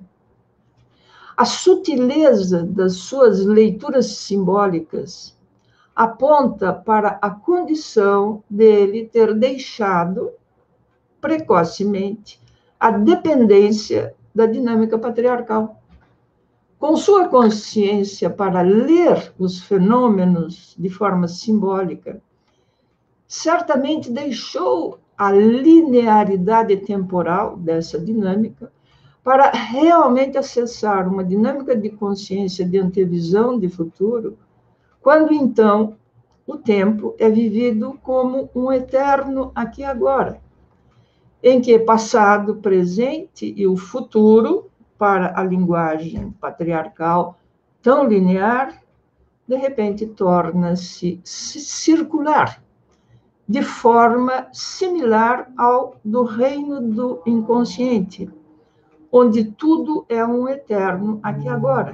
A sutileza das suas leituras simbólicas aponta para a condição dele ter deixado precocemente a dependência da dinâmica patriarcal. Com sua consciência para ler os fenômenos de forma simbólica, certamente deixou a linearidade temporal dessa dinâmica para realmente acessar uma dinâmica de consciência de antevisão de futuro, quando então o tempo é vivido como um eterno aqui e agora, em que passado, presente e o futuro, para a linguagem patriarcal tão linear, de repente torna-se circular, de forma similar ao do reino do inconsciente, onde tudo é um eterno aqui e agora.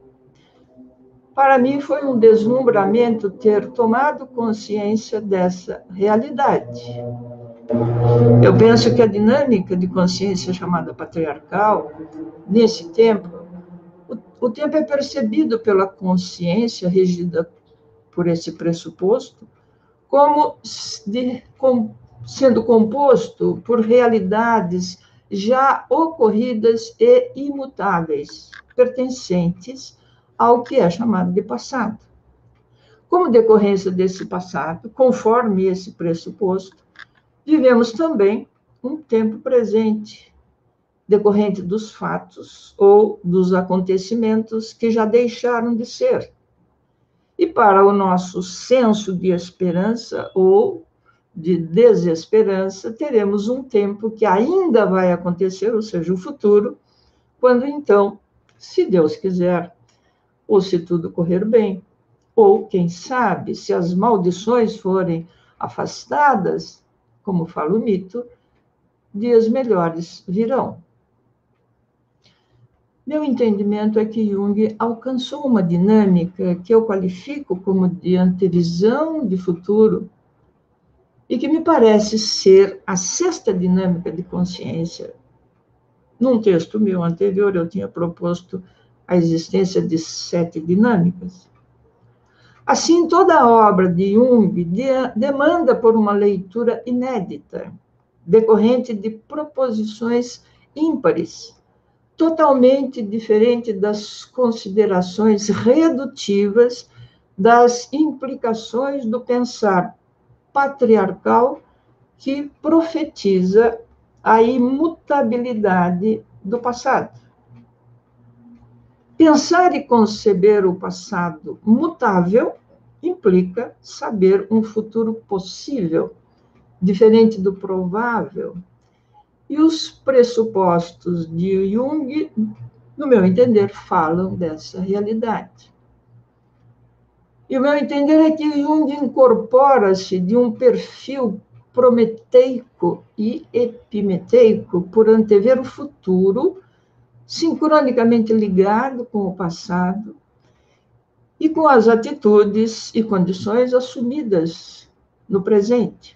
Para mim foi um deslumbramento ter tomado consciência dessa realidade. Eu penso que a dinâmica de consciência chamada patriarcal, nesse tempo, o, o tempo é percebido pela consciência regida por esse pressuposto como de, com, sendo composto por realidades já ocorridas e imutáveis, pertencentes ao que é chamado de passado. Como decorrência desse passado, conforme esse pressuposto, vivemos também um tempo presente, decorrente dos fatos ou dos acontecimentos que já deixaram de ser. E para o nosso senso de esperança ou de desesperança, teremos um tempo que ainda vai acontecer, ou seja, o futuro, quando então, se Deus quiser, ou se tudo correr bem, ou, quem sabe, se as maldições forem afastadas, como fala o mito, dias melhores virão. Meu entendimento é que Jung alcançou uma dinâmica que eu qualifico como de antevisão de futuro e que me parece ser a sexta dinâmica de consciência. Num texto meu anterior, eu tinha proposto a existência de sete dinâmicas. Assim, toda a obra de Jung demanda por uma leitura inédita, decorrente de proposições ímpares, totalmente diferente das considerações redutivas das implicações do pensar patriarcal que profetiza a imutabilidade do passado. Pensar e conceber o passado mutável implica saber um futuro possível, diferente do provável. E os pressupostos de Jung, no meu entender, falam dessa realidade. E o meu entender é que Jung incorpora-se de um perfil prometeico e epimeteico por antever o futuro, sincronicamente ligado com o passado e com as atitudes e condições assumidas no presente.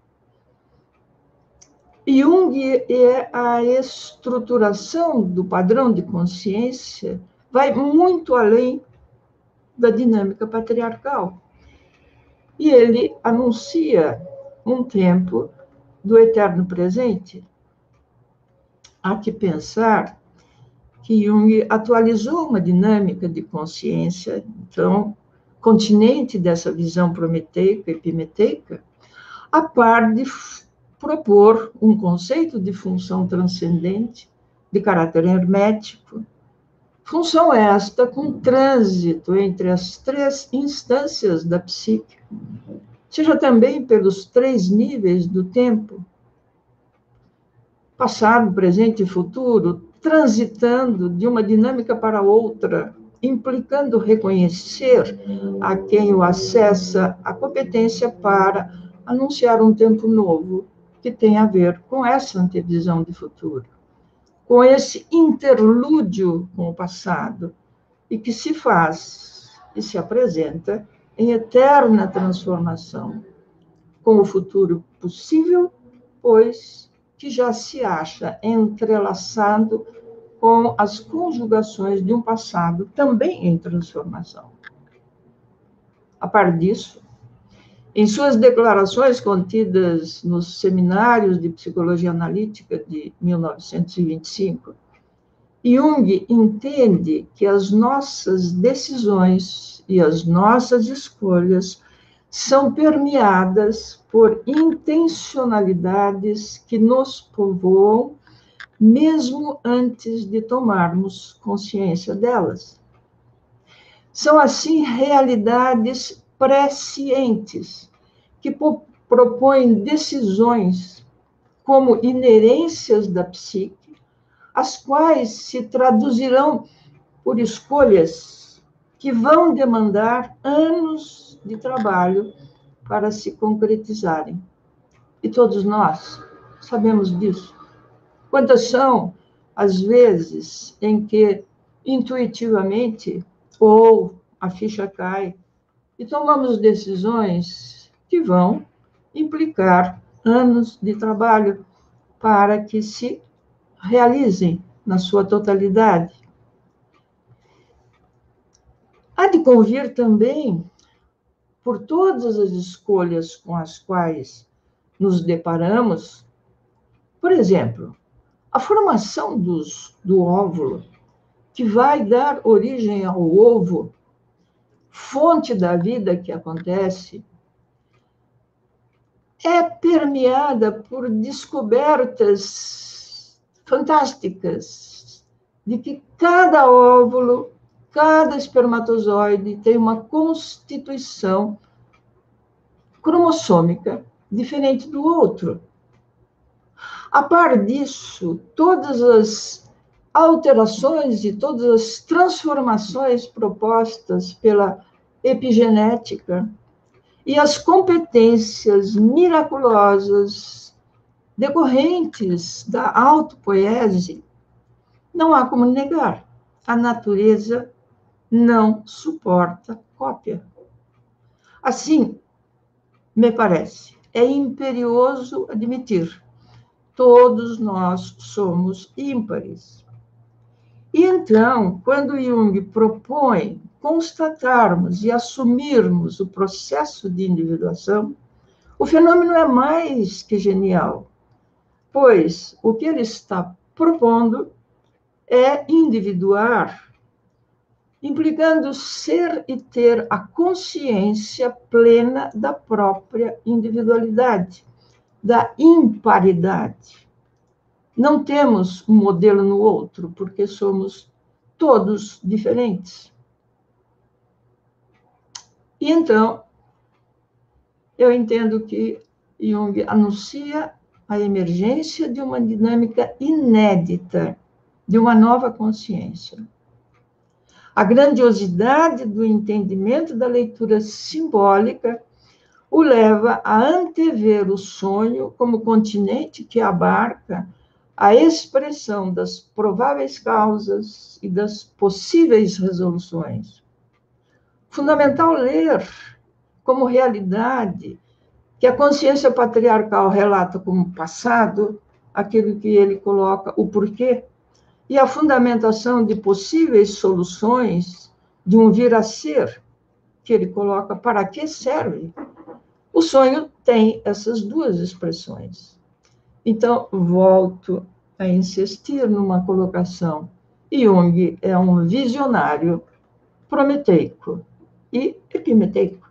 Jung é a estruturação do padrão de consciência, vai muito além da dinâmica patriarcal. E ele anuncia um tempo do eterno presente. Há que pensar que Jung atualizou uma dinâmica de consciência, então, continente dessa visão prometeica e epimeteica, a par de propor um conceito de função transcendente, de caráter hermético, função esta com trânsito entre as três instâncias da psique, seja também pelos três níveis do tempo, passado, presente e futuro, transitando de uma dinâmica para outra, implicando reconhecer a quem o acessa a competência para anunciar um tempo novo que tem a ver com essa antevisão de futuro. com esse interlúdio com o passado, e que se faz e se apresenta em eterna transformação, com o futuro possível, pois que já se acha entrelaçado com as conjugações de um passado também em transformação. A par disso, em suas declarações contidas nos Seminários de Psicologia Analítica de mil novecentos e vinte e cinco, Jung entende que as nossas decisões e as nossas escolhas são permeadas por intencionalidades que nos povoam mesmo antes de tomarmos consciência delas. São, assim, realidades prescientes, que propõem decisões como inerências da psique, as quais se traduzirão por escolhas que vão demandar anos de trabalho para se concretizarem. E todos nós sabemos disso. Quantas são as vezes em que, intuitivamente, ou a ficha cai, e tomamos decisões que vão implicar anos de trabalho para que se realizem na sua totalidade. Há de convir também, por todas as escolhas com as quais nos deparamos, por exemplo, a formação dos, do óvulo, que vai dar origem ao ovo, fonte da vida que acontece, é permeada por descobertas fantásticas de que cada óvulo, cada espermatozoide tem uma constituição cromossômica diferente do outro. A par disso, todas as alterações e todas as transformações propostas pela epigenética e as competências miraculosas decorrentes da autopoiese, não há como negar. A natureza não suporta cópia. Assim, me parece, é imperioso admitir, todos nós somos ímpares. E então, quando Jung propõe constatarmos e assumirmos o processo de individuação, o fenômeno é mais que genial, pois o que ele está propondo é individuar, implicando ser e ter a consciência plena da própria individualidade, da imparidade. Não temos um modelo no outro, porque somos todos diferentes. E então, eu entendo que Jung anuncia a emergência de uma dinâmica inédita, de uma nova consciência. A grandiosidade do entendimento da leitura simbólica o leva a antever o sonho como continente que abarca a expressão das prováveis causas e das possíveis resoluções. Fundamental ler como realidade que a consciência patriarcal relata como passado, aquilo que ele coloca o porquê, e a fundamentação de possíveis soluções de um vir a ser, que ele coloca para que serve. O sonho tem essas duas expressões. Então, volto a insistir numa colocação. Jung é um visionário prometeico e epimeteico.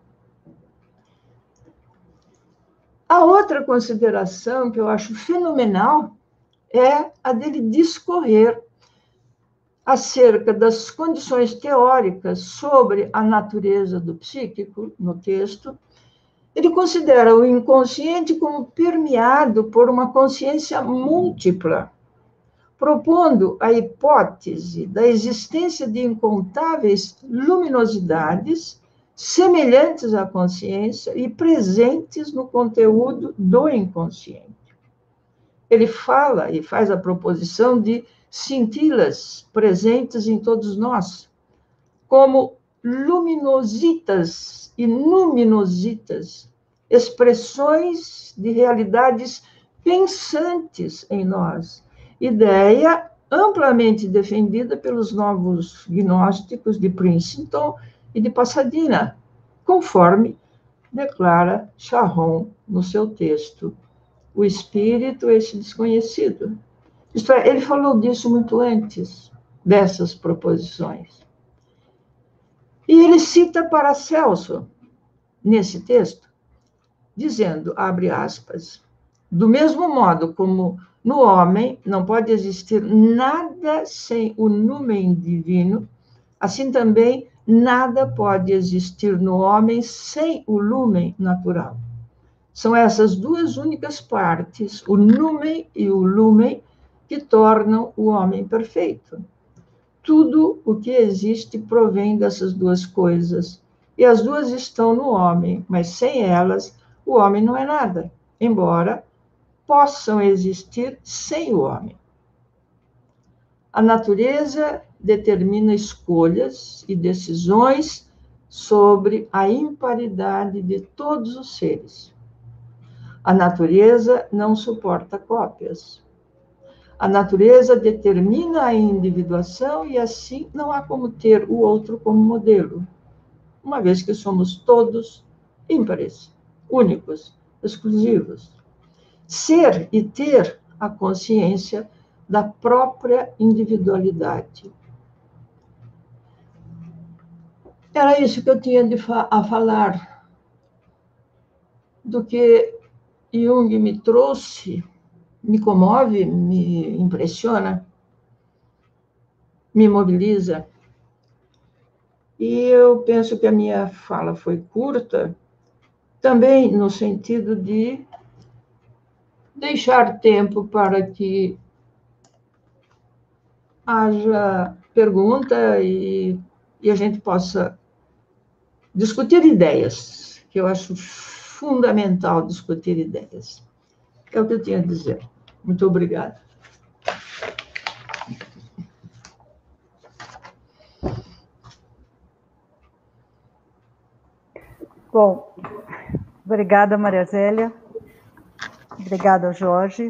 A outra consideração que eu acho fenomenal é a dele discorrer acerca das condições teóricas sobre a natureza do psíquico, no texto. Ele considera o inconsciente como permeado por uma consciência múltipla, propondo a hipótese da existência de incontáveis luminosidades semelhantes à consciência e presentes no conteúdo do inconsciente. Ele fala e faz a proposição de cintilas presentes em todos nós, como luminositas e numinositas, expressões de realidades pensantes em nós, ideia amplamente defendida pelos novos gnósticos de Princeton e de Pasadena, conforme declara Charron no seu texto, o espírito, esse desconhecido. Isto é, ele falou disso muito antes dessas proposições. E ele cita Paracelso, nesse texto, dizendo, abre aspas, do mesmo modo como no homem não pode existir nada sem o numen divino, assim também nada pode existir no homem sem o lumen natural. São essas duas únicas partes, o numen e o lumen, que tornam o homem perfeito. Tudo o que existe provém dessas duas coisas, e as duas estão no homem, mas sem elas, o homem não é nada, embora possam existir sem o homem. A natureza determina escolhas e decisões sobre a imparidade de todos os seres. A natureza não suporta cópias. A natureza determina a individuação e, assim, não há como ter o outro como modelo, uma vez que somos todos ímpares, únicos, exclusivos. Ser e ter a consciência da própria individualidade. Era isso que eu tinha de fa- a falar do que Jung me trouxe, me comove, me impressiona, me mobiliza. E eu penso que a minha fala foi curta, também no sentido de deixar tempo para que haja pergunta e, e a gente possa discutir ideias, que eu acho fundamental discutir ideias. É o que eu tinha a dizer. Muito obrigada. Bom, obrigada, Maria Zélia. Obrigada, Jorge.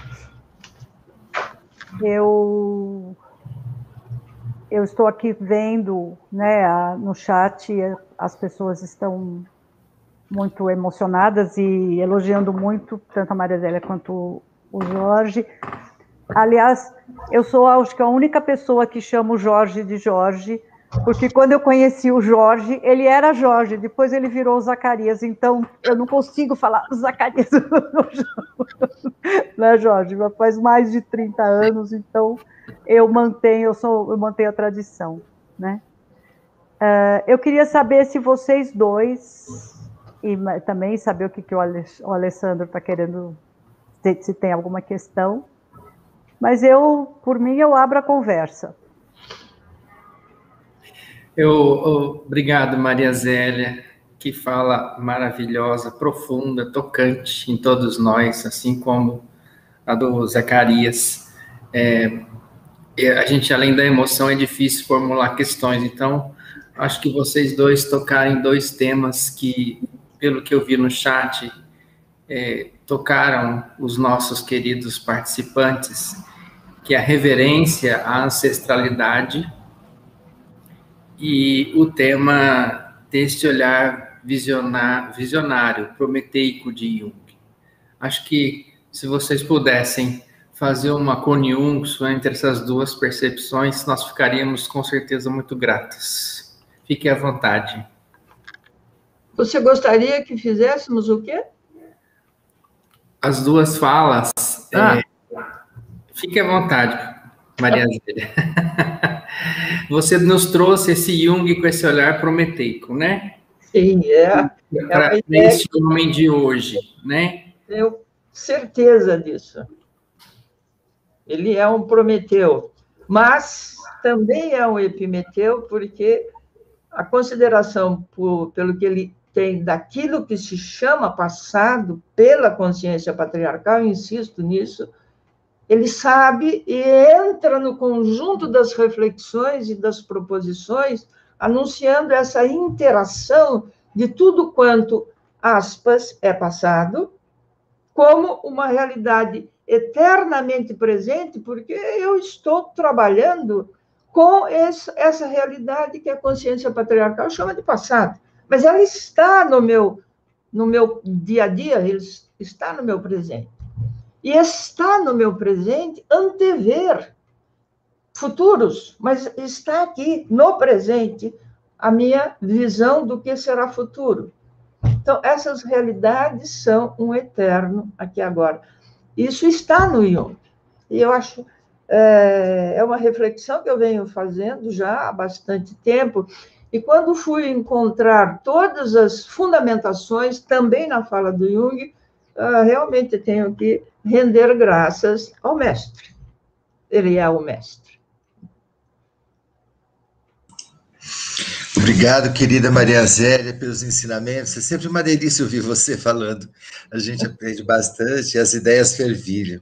Eu, eu estou aqui vendo, né, a, no chat, as pessoas estão muito emocionadas e elogiando muito, tanto a Maria Zélia quanto o Jorge. Aliás, eu sou, acho que, a única pessoa que chama o Jorge de Jorge, porque quando eu conheci o Jorge, ele era Jorge, depois ele virou o Zacarias, então eu não consigo falar Zacarias, né, Jorge? Faz mais de trinta anos, então eu mantenho, eu, sou, eu mantenho a tradição, né? Uh, eu queria saber se vocês dois, e também saber o que, que o Alessandro está querendo, se tem alguma questão, mas eu, por mim, eu abro a conversa. Eu, obrigado, Maria Zélia, que fala maravilhosa, profunda, tocante em todos nós, assim como a do Zacarias. É, a gente, além da emoção, é difícil formular questões, então, acho que vocês dois tocarem dois temas que, pelo que eu vi no chat, é, tocaram os nossos queridos participantes, que é a reverência à ancestralidade, e o tema deste olhar visionar, visionário, prometeico de Jung. Acho que, se vocês pudessem fazer uma conjunção entre essas duas percepções, nós ficaríamos, com certeza, muito gratos. Fique à vontade. Você gostaria que fizéssemos o quê? As duas falas. Ah. É, fique à vontade, Maria Zélia. Você nos trouxe esse Jung com esse olhar prometeico, né? Sim, é. Para é esse homem de hoje, né? Tenho certeza disso. Ele é um Prometeu, mas também é um Epimeteu, porque a consideração por, pelo que ele tem daquilo que se chama passado pela consciência patriarcal, eu insisto nisso, Ele sabe e entra no conjunto das reflexões e das proposições, anunciando essa interação de tudo quanto, aspas, é passado, como uma realidade eternamente presente, porque eu estou trabalhando com essa realidade que a consciência patriarcal chama de passado. Mas ela está no meu, no meu dia a dia, ela está no meu presente. E está no meu presente antever futuros, mas está aqui no presente a minha visão do que será futuro. Então, essas realidades são um eterno aqui agora. Isso está no Jung. E eu acho, é, é uma reflexão que eu venho fazendo já há bastante tempo, e quando fui encontrar todas as fundamentações, também na fala do Jung, uh, realmente tenho que render graças ao mestre. Ele é o mestre. Obrigado, querida Maria Zélia, pelos ensinamentos. É sempre uma delícia ouvir você falando. A gente aprende bastante, as ideias fervilham.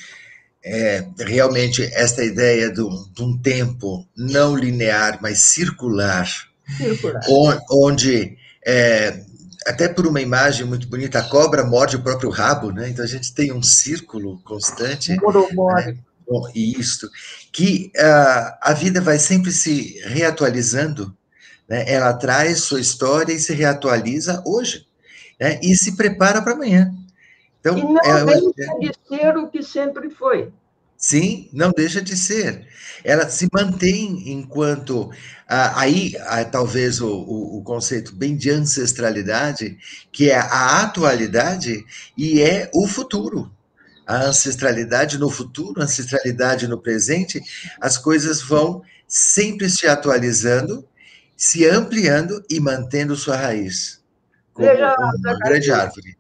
É, realmente, esta ideia de um, de um tempo não linear, mas circular, circular. onde, é, até por uma imagem muito bonita, a cobra morde o próprio rabo, né? Então a gente tem um círculo constante. Moromore. Né? Isso, que uh, a vida vai sempre se reatualizando, né? Ela traz sua história e se reatualiza hoje, né? E se prepara para amanhã. Então, e não ela, deixa de ser o que sempre foi. Sim, não deixa de ser. Ela se mantém enquanto... Ah, aí, ah, talvez, o, o, o conceito bem de ancestralidade, que é a atualidade e é o futuro. A ancestralidade no futuro, a ancestralidade no presente, as coisas vão sempre se atualizando, se ampliando e mantendo sua raiz, como Veja, uma grande árvore.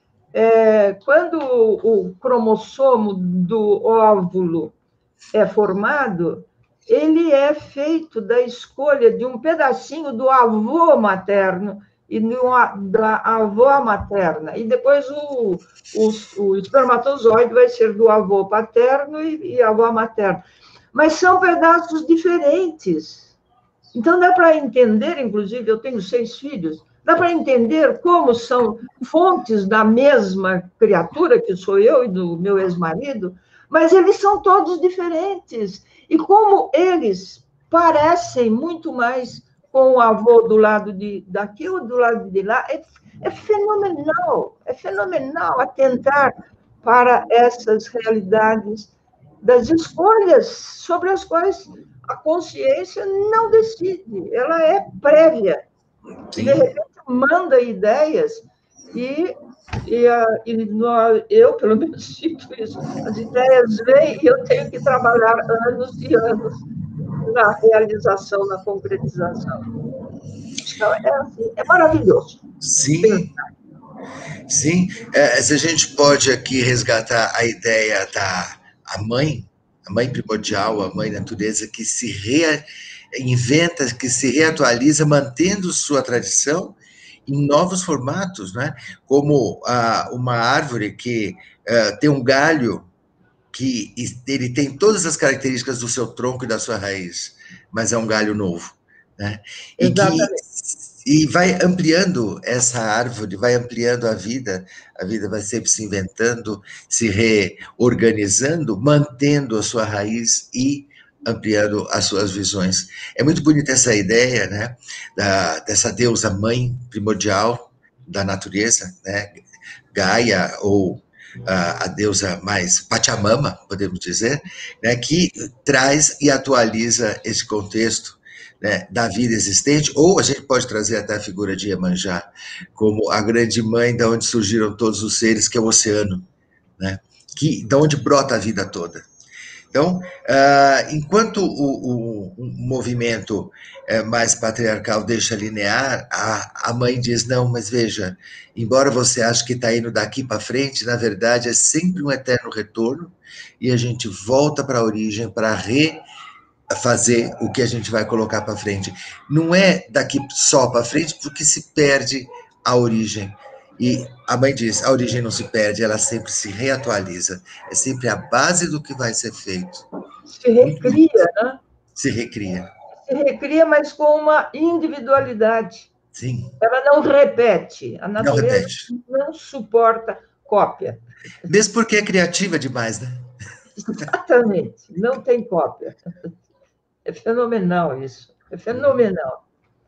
É, quando o cromossomo do óvulo é formado, ele é feito da escolha de um pedacinho do avô materno e da avó materna. E depois o, o, o espermatozoide vai ser do avô paterno e, e avó materna. Mas são pedaços diferentes. Então, dá para entender, inclusive, eu tenho seis filhos, dá para entender como são fontes da mesma criatura, que sou eu e do meu ex-marido, mas eles são todos diferentes. E como eles parecem muito mais com o avô do lado de, daqui ou do lado de lá, é, é fenomenal, é fenomenal atentar para essas realidades das escolhas sobre as quais a consciência não decide, ela é prévia. Sim. E, de repente, manda ideias e, e, e nós, eu, pelo menos, sinto isso. As ideias vêm e eu tenho que trabalhar anos e anos na realização, na concretização. Então, é, assim, é maravilhoso. Sim, sim. É, se a gente pode aqui resgatar a ideia da a mãe, a mãe primordial, a mãe natureza, que se reinventa, que se reatualiza, mantendo sua tradição em novos formatos, né? Como ah, uma árvore que ah, tem um galho que ele tem todas as características do seu tronco e da sua raiz, mas é um galho novo, né? E que e vai ampliando essa árvore, vai ampliando a vida, a vida vai sempre se inventando, se reorganizando, mantendo a sua raiz e ampliando as suas visões. É muito bonita essa ideia, né, da, dessa deusa mãe primordial da natureza, né, Gaia, ou a, a deusa mais Pachamama, podemos dizer, né, que traz e atualiza esse contexto, né, da vida existente, ou a gente pode trazer até a figura de Iemanjá, como a grande mãe da onde surgiram todos os seres, que é o oceano, né, que, da onde brota a vida toda. Então, uh, enquanto o, o, o movimento é, mais patriarcal deixa linear, a, a mãe diz, não, mas veja, embora você ache que está indo daqui para frente, na verdade é sempre um eterno retorno, e a gente volta para a origem para re fazer o que a gente vai colocar para frente. Não é daqui só para frente, porque se perde a origem. E a mãe diz, a origem não se perde, ela sempre se reatualiza. É sempre a base do que vai ser feito. Se recria, né? Se recria. Se recria, mas com uma individualidade. Sim. Ela não repete. A natureza não, repete. não suporta cópia. Mesmo porque é criativa demais, né? Exatamente. Não tem cópia. É fenomenal isso. É fenomenal.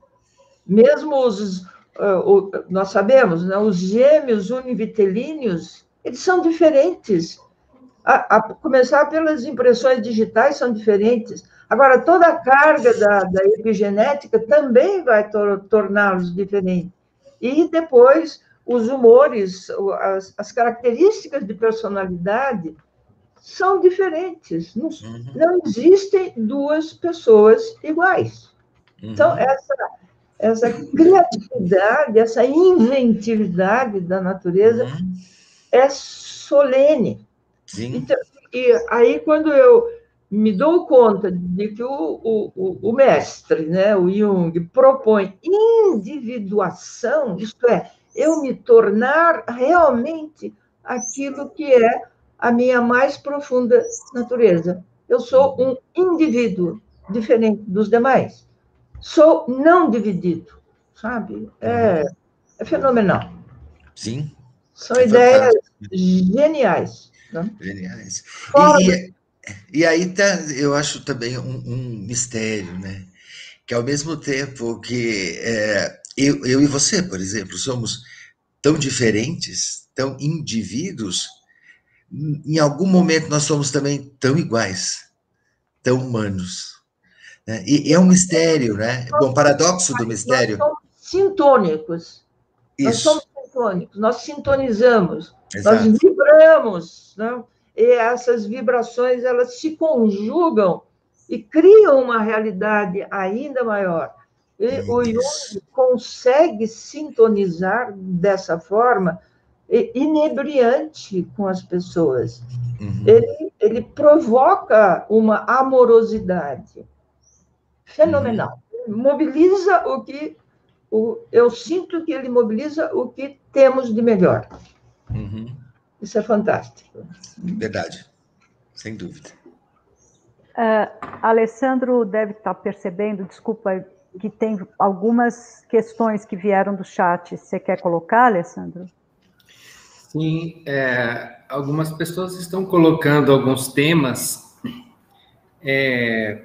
Mesmo os... Uh, uh, nós sabemos, né, os gêmeos univitelíneos, eles são diferentes. A, a começar pelas impressões digitais são diferentes. Agora, toda a carga da, da epigenética também vai tor torná-los diferentes. E depois, os humores, as, as características de personalidade são diferentes. Não, uhum. não existem duas pessoas iguais. Uhum. Então, essa, essa criatividade, essa inventividade da natureza uhum. é solene. Sim. Então, e aí, quando eu me dou conta de que o, o, o mestre, né, o Jung, propõe individuação, isto é, eu me tornar realmente aquilo que é a minha mais profunda natureza. Eu sou um indivíduo diferente dos demais. Sou não dividido, sabe? É, é fenomenal. Sim. São é ideias fantástico. Geniais. Né? Geniais. E, e, e aí tá, eu acho também um, um mistério, né? Que ao mesmo tempo que é, eu, eu e você, por exemplo, somos tão diferentes, tão indivíduos, em algum momento nós somos também tão iguais, tão humanos. Né? E é um mistério, né? Bom, paradoxo do mistério. Nós somos sintônicos. Isso. Nós somos sintônicos, nós sintonizamos, Exato. nós vibramos, né? E essas vibrações, elas se conjugam e criam uma realidade ainda maior. E o Jung consegue sintonizar dessa forma inebriante com as pessoas. Uhum. Ele, ele provoca uma amorosidade fenomenal. Uhum. Mobiliza o que... O, eu sinto que ele mobiliza o que temos de melhor. Uhum. Isso é fantástico. Verdade, sem dúvida. Uh, Alessandro deve estar percebendo, desculpa, que tem algumas questões que vieram do chat. Você quer colocar, Alessandro? Sim, é, algumas pessoas estão colocando alguns temas, é,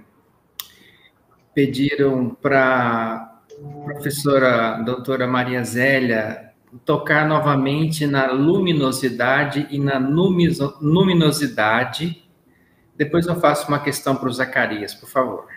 pediram para a professora doutora Maria Zélia tocar novamente na luminosidade e na luminosidade. Depois eu faço uma questão para o Zacarias, por favor.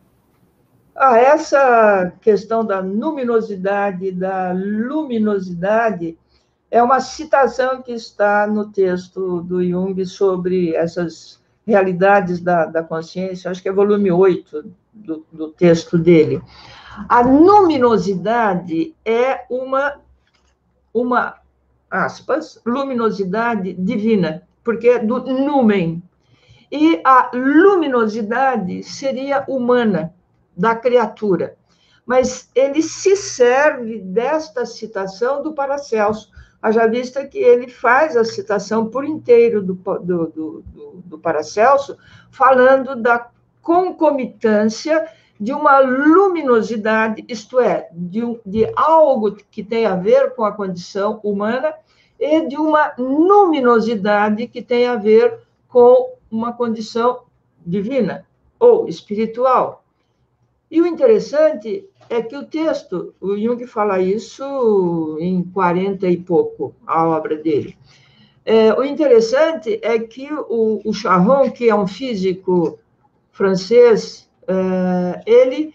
Ah, essa questão da luminosidade, da luminosidade, é uma citação que está no texto do Jung sobre essas realidades da, da consciência, acho que é volume oito do, do texto dele. A luminosidade é uma, uma, aspas, luminosidade divina, porque é do numen. E a luminosidade seria humana, da criatura. Mas ele se serve desta citação do Paracelso, haja vista que ele faz a citação por inteiro do, do, do, do Paracelso, falando da concomitância de uma luminosidade, isto é, de, um, de algo que tem a ver com a condição humana, e de uma luminosidade que tem a ver com uma condição divina ou espiritual. E o interessante é que o texto, o Jung fala isso em quarenta e pouco, a obra dele. É, o interessante é que o, o Charron, que é um físico francês, é, ele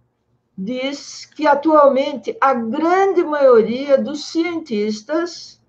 diz que, atualmente, a grande maioria dos cientistas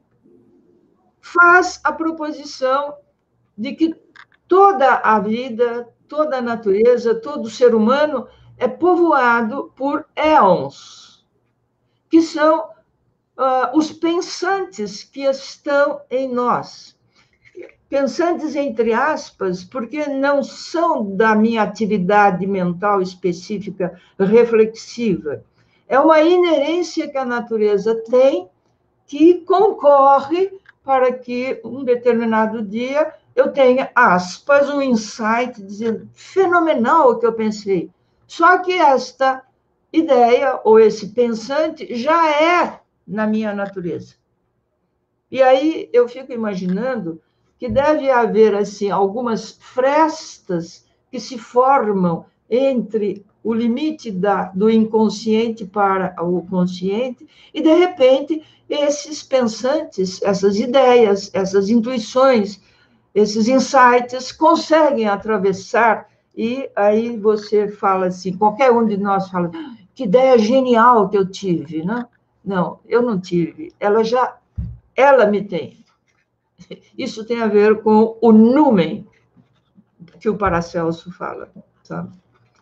faz a proposição de que toda a vida, toda a natureza, todo ser humano é povoado por éons, que são uh, os pensantes que estão em nós. Pensantes, entre aspas, porque não são da minha atividade mental específica reflexiva. É uma inerência que a natureza tem, que concorre para que um determinado dia eu tenha, aspas, um insight dizendo, fenomenal o que eu pensei. Só que esta ideia, ou esse pensante, já é na minha natureza. E aí eu fico imaginando que deve haver, assim, algumas frestas que se formam entre o limite da, do inconsciente para o consciente, e, de repente, esses pensantes, essas ideias, essas intuições, esses insights conseguem atravessar, e aí você fala assim, qualquer um de nós fala, que ideia genial que eu tive, né? Não, eu não tive, ela já, ela me tem. Isso tem a ver com o numen que o Paracelso fala, sabe?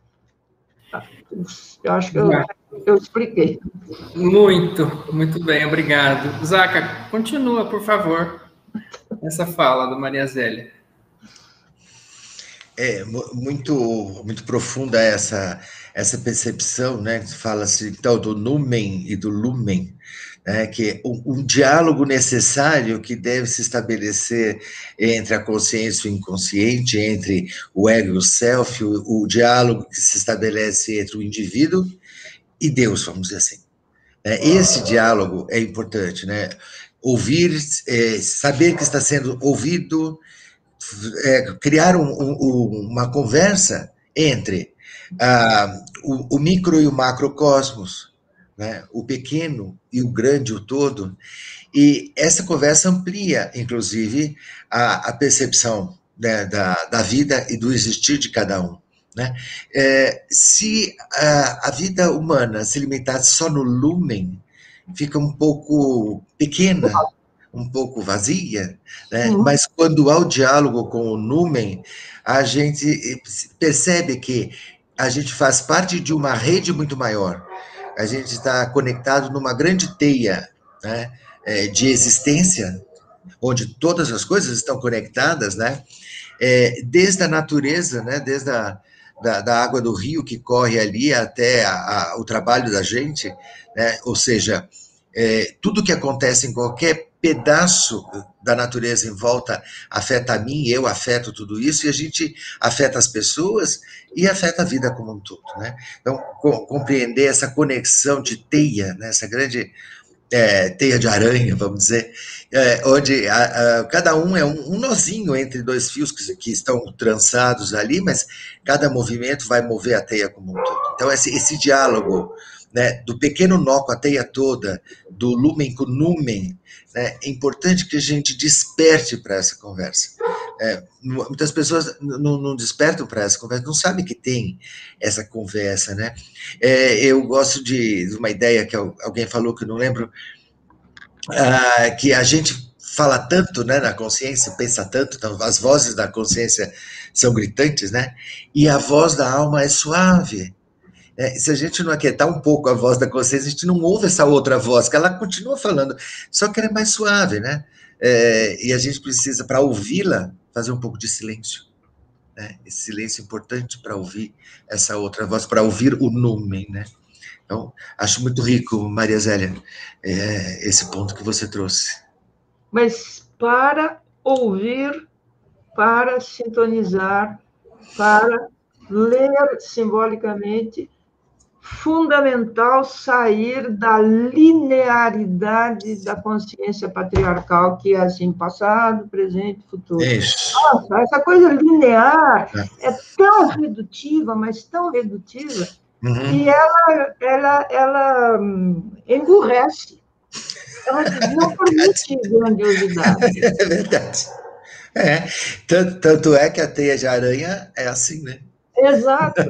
Eu acho que eu, eu expliquei. Muito, muito bem, obrigado. Zaca, continua, por favor, essa fala do Maria Zélia. É muito, muito profunda essa, essa percepção, né? Fala-se então do numen e do lumen, né? Que é um, um diálogo necessário que deve se estabelecer entre a consciência e o inconsciente, entre o ego e o self, o, o diálogo que se estabelece entre o indivíduo e Deus, vamos dizer assim. Esse diálogo é importante, né? Ouvir, é, saber que está sendo ouvido, É, criar um, um, uma conversa entre ah, o, o micro e o macrocosmos, né? O pequeno e o grande, o todo, e essa conversa amplia, inclusive, a, a percepção, né, da, da vida e do existir de cada um. Né? É, se a, a vida humana se limitasse só no lumen, fica um pouco pequena, um pouco vazia, né? Uhum. Mas quando há o diálogo com o numen, a gente percebe que a gente faz parte de uma rede muito maior. A gente está conectado numa grande teia, né, de existência, onde todas as coisas estão conectadas, né? É, desde a natureza, né, desde a da, da água do rio que corre ali até a, a, o trabalho da gente, né? Ou seja, é, tudo que acontece em qualquer pedaço da natureza em volta afeta a mim, eu afeto tudo isso, e a gente afeta as pessoas e afeta a vida como um todo, né? Então, co- compreender essa conexão de teia, né? Essa grande é, teia de aranha, vamos dizer, é, onde a, a, cada um é um, um nozinho entre dois fios que, que estão trançados ali, mas cada movimento vai mover a teia como um todo. Então, esse, esse diálogo, né, do pequeno nó com a teia toda, do lumen com o numen, né, é importante que a gente desperte para essa conversa. É, muitas pessoas não, não despertam para essa conversa, não sabem que tem essa conversa, né? É, eu gosto de, de uma ideia que alguém falou, que eu não lembro, ah, que a gente fala tanto, né, na consciência, pensa tanto, então as vozes da consciência são gritantes, né? E a voz da alma é suave. É, se a gente não aquietar um pouco a voz da consciência, a gente não ouve essa outra voz, que ela continua falando, só que ela é mais suave, né? É, e a gente precisa, para ouvi-la, fazer um pouco de silêncio. Né? Esse silêncio é importante para ouvir essa outra voz, para ouvir o numen, né? Então, acho muito rico, Maria Zélia, é, esse ponto que você trouxe. Mas para ouvir, para sintonizar, para ler simbolicamente, fundamental sair da linearidade da consciência patriarcal, que é assim, passado, presente, futuro. Isso. Nossa, essa coisa linear é tão redutiva, mas tão redutiva, uhum. que ela, ela, ela emburrece. Ela não permite grandiosidade. É verdade. É. Tanto, tanto é que a teia de aranha é assim, né? Exato.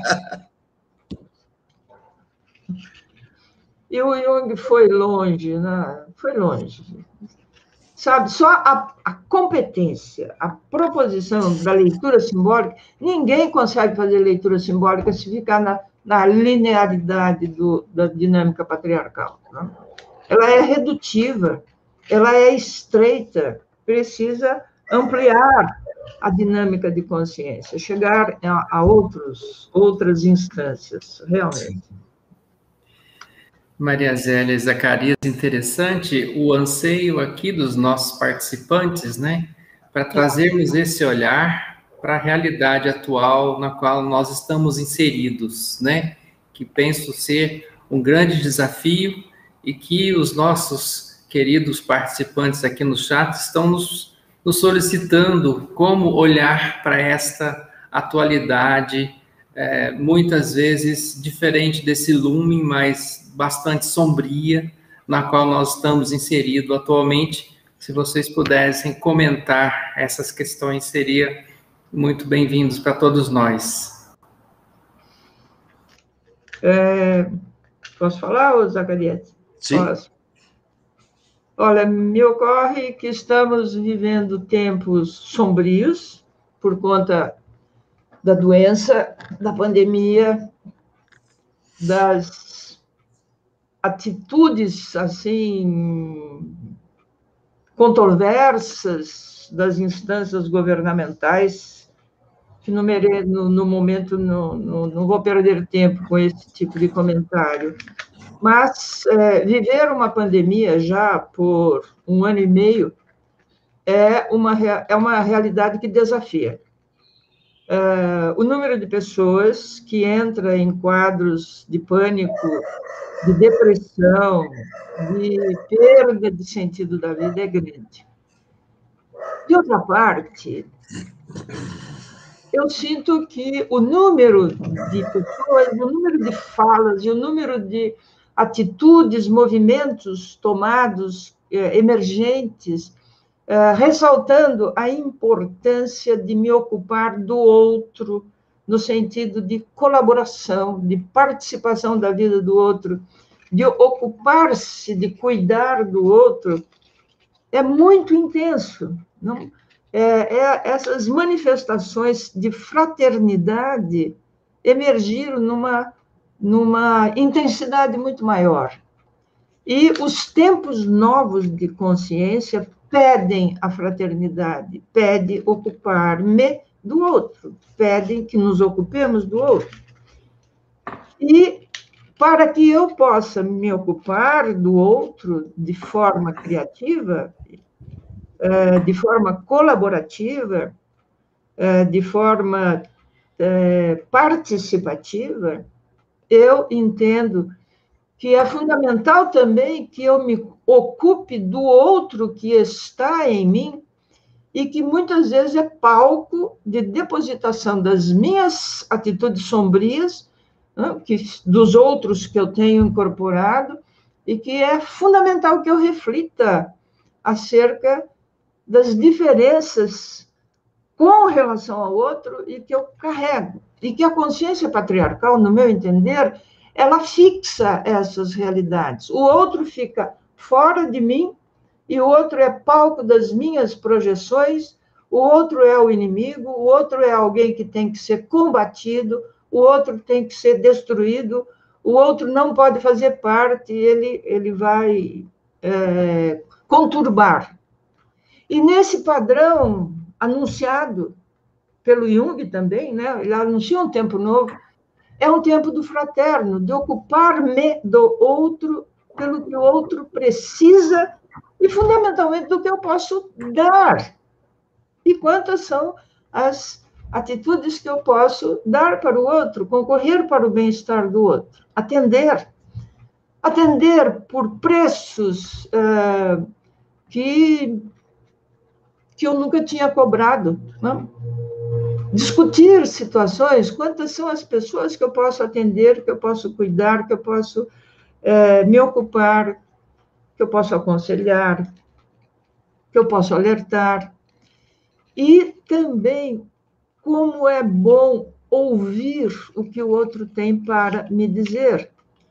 E o Jung foi longe, né? Foi longe. Sabe, só a, a competência, a proposição da leitura simbólica, ninguém consegue fazer leitura simbólica se ficar na, na linearidade do, da dinâmica patriarcal. Né? Ela é redutiva, ela é estreita, precisa ampliar a dinâmica de consciência, chegar a, a outros, outras instâncias, realmente. Maria Zélia e Zacarias, interessante o anseio aqui dos nossos participantes, né, para trazermos esse olhar para a realidade atual na qual nós estamos inseridos, né, que penso ser um grande desafio e que os nossos queridos participantes aqui no chat estão nos, nos solicitando como olhar para esta atualidade, é, muitas vezes diferente desse lume, mas bastante sombria, na qual nós estamos inseridos atualmente. Se vocês pudessem comentar essas questões, seria muito bem-vindos para todos nós. É, posso falar, Zacarias? Sim. Posso. Olha, me ocorre que estamos vivendo tempos sombrios por conta da doença, da pandemia, das atitudes, assim, controversas das instâncias governamentais, que no, no, no momento não, não, não vou perder tempo com esse tipo de comentário. Mas é, viver uma pandemia já por um ano e meio é uma, é uma realidade que desafia. É, o número de pessoas que entra em quadros de pânico, de depressão, de perda de sentido da vida é grande. De outra parte, eu sinto que o número de pessoas, o número de falas e o número de atitudes, movimentos tomados, eh, emergentes, eh, ressaltando a importância de me ocupar do outro, no sentido de colaboração, de participação da vida do outro, de ocupar-se, de cuidar do outro, é muito intenso. Não? É, é, essas manifestações de fraternidade emergiram numa, numa intensidade muito maior. E os tempos novos de consciência pedem a fraternidade, pedem ocupar-me do outro, pedem que nos ocupemos do outro. E para que eu possa me ocupar do outro de forma criativa, de forma colaborativa, de forma participativa, eu entendo que é fundamental também que eu me ocupe do outro que está em mim e que muitas vezes é palco de depositação das minhas atitudes sombrias, né, que, dos outros que eu tenho incorporado, e que é fundamental que eu reflita acerca das diferenças com relação ao outro e que eu carrego. E que a consciência patriarcal, no meu entender, ela fixa essas realidades. O outro fica fora de mim, e o outro é palco das minhas projeções, o outro é o inimigo, o outro é alguém que tem que ser combatido, o outro tem que ser destruído, o outro não pode fazer parte, ele, ele vai é, conturbar. E nesse padrão anunciado pelo Jung também, né, ele anuncia um tempo novo, é um tempo do fraterno, de ocupar-me do outro, pelo que o outro precisa e, fundamentalmente, do que eu posso dar. E quantas são as atitudes que eu posso dar para o outro, concorrer para o bem-estar do outro, atender. Atender por preços uh, que, que eu nunca tinha cobrado, não? Discutir situações, quantas são as pessoas que eu posso atender, que eu posso cuidar, que eu posso uh, me ocupar, que eu posso aconselhar, que eu posso alertar. E também como é bom ouvir o que o outro tem para me dizer.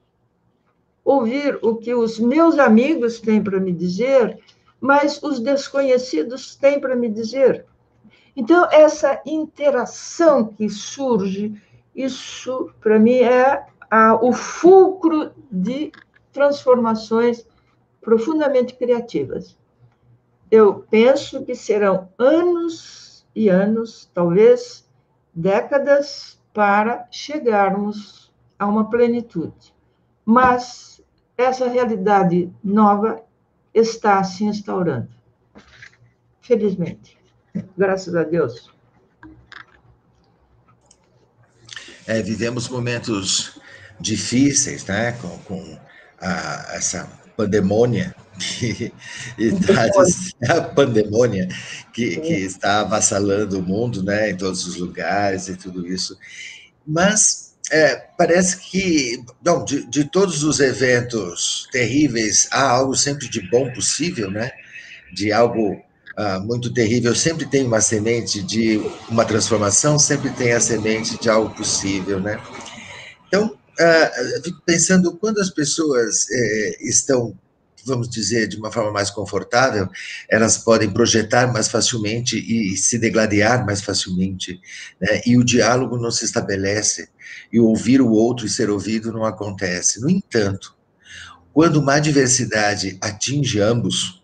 Ouvir o que os meus amigos têm para me dizer, mas os desconhecidos têm para me dizer. Então, essa interação que surge, isso, para mim, é a, o fulcro de transformações profundamente criativas. Eu penso que serão anos e anos, talvez décadas, para chegarmos a uma plenitude. Mas essa realidade nova está se instaurando. Felizmente. Graças a Deus. É, vivemos momentos difíceis, né, com, com a, essa pandemônia, que, a pandemônia que, que está avassalando o mundo, né, em todos os lugares e tudo isso. Mas é, parece que, não, de, de todos os eventos terríveis, há algo sempre de bom possível, né, de algo Uh, muito terrível, sempre tem uma semente de uma transformação, sempre tem a semente de algo possível, né? Então, uh, eu fico pensando, quando as pessoas eh, estão, vamos dizer, de uma forma mais confortável, elas podem projetar mais facilmente e se degladiar mais facilmente, né? E o diálogo não se estabelece, e ouvir o outro e ser ouvido não acontece. No entanto, quando uma adversidade atinge ambos,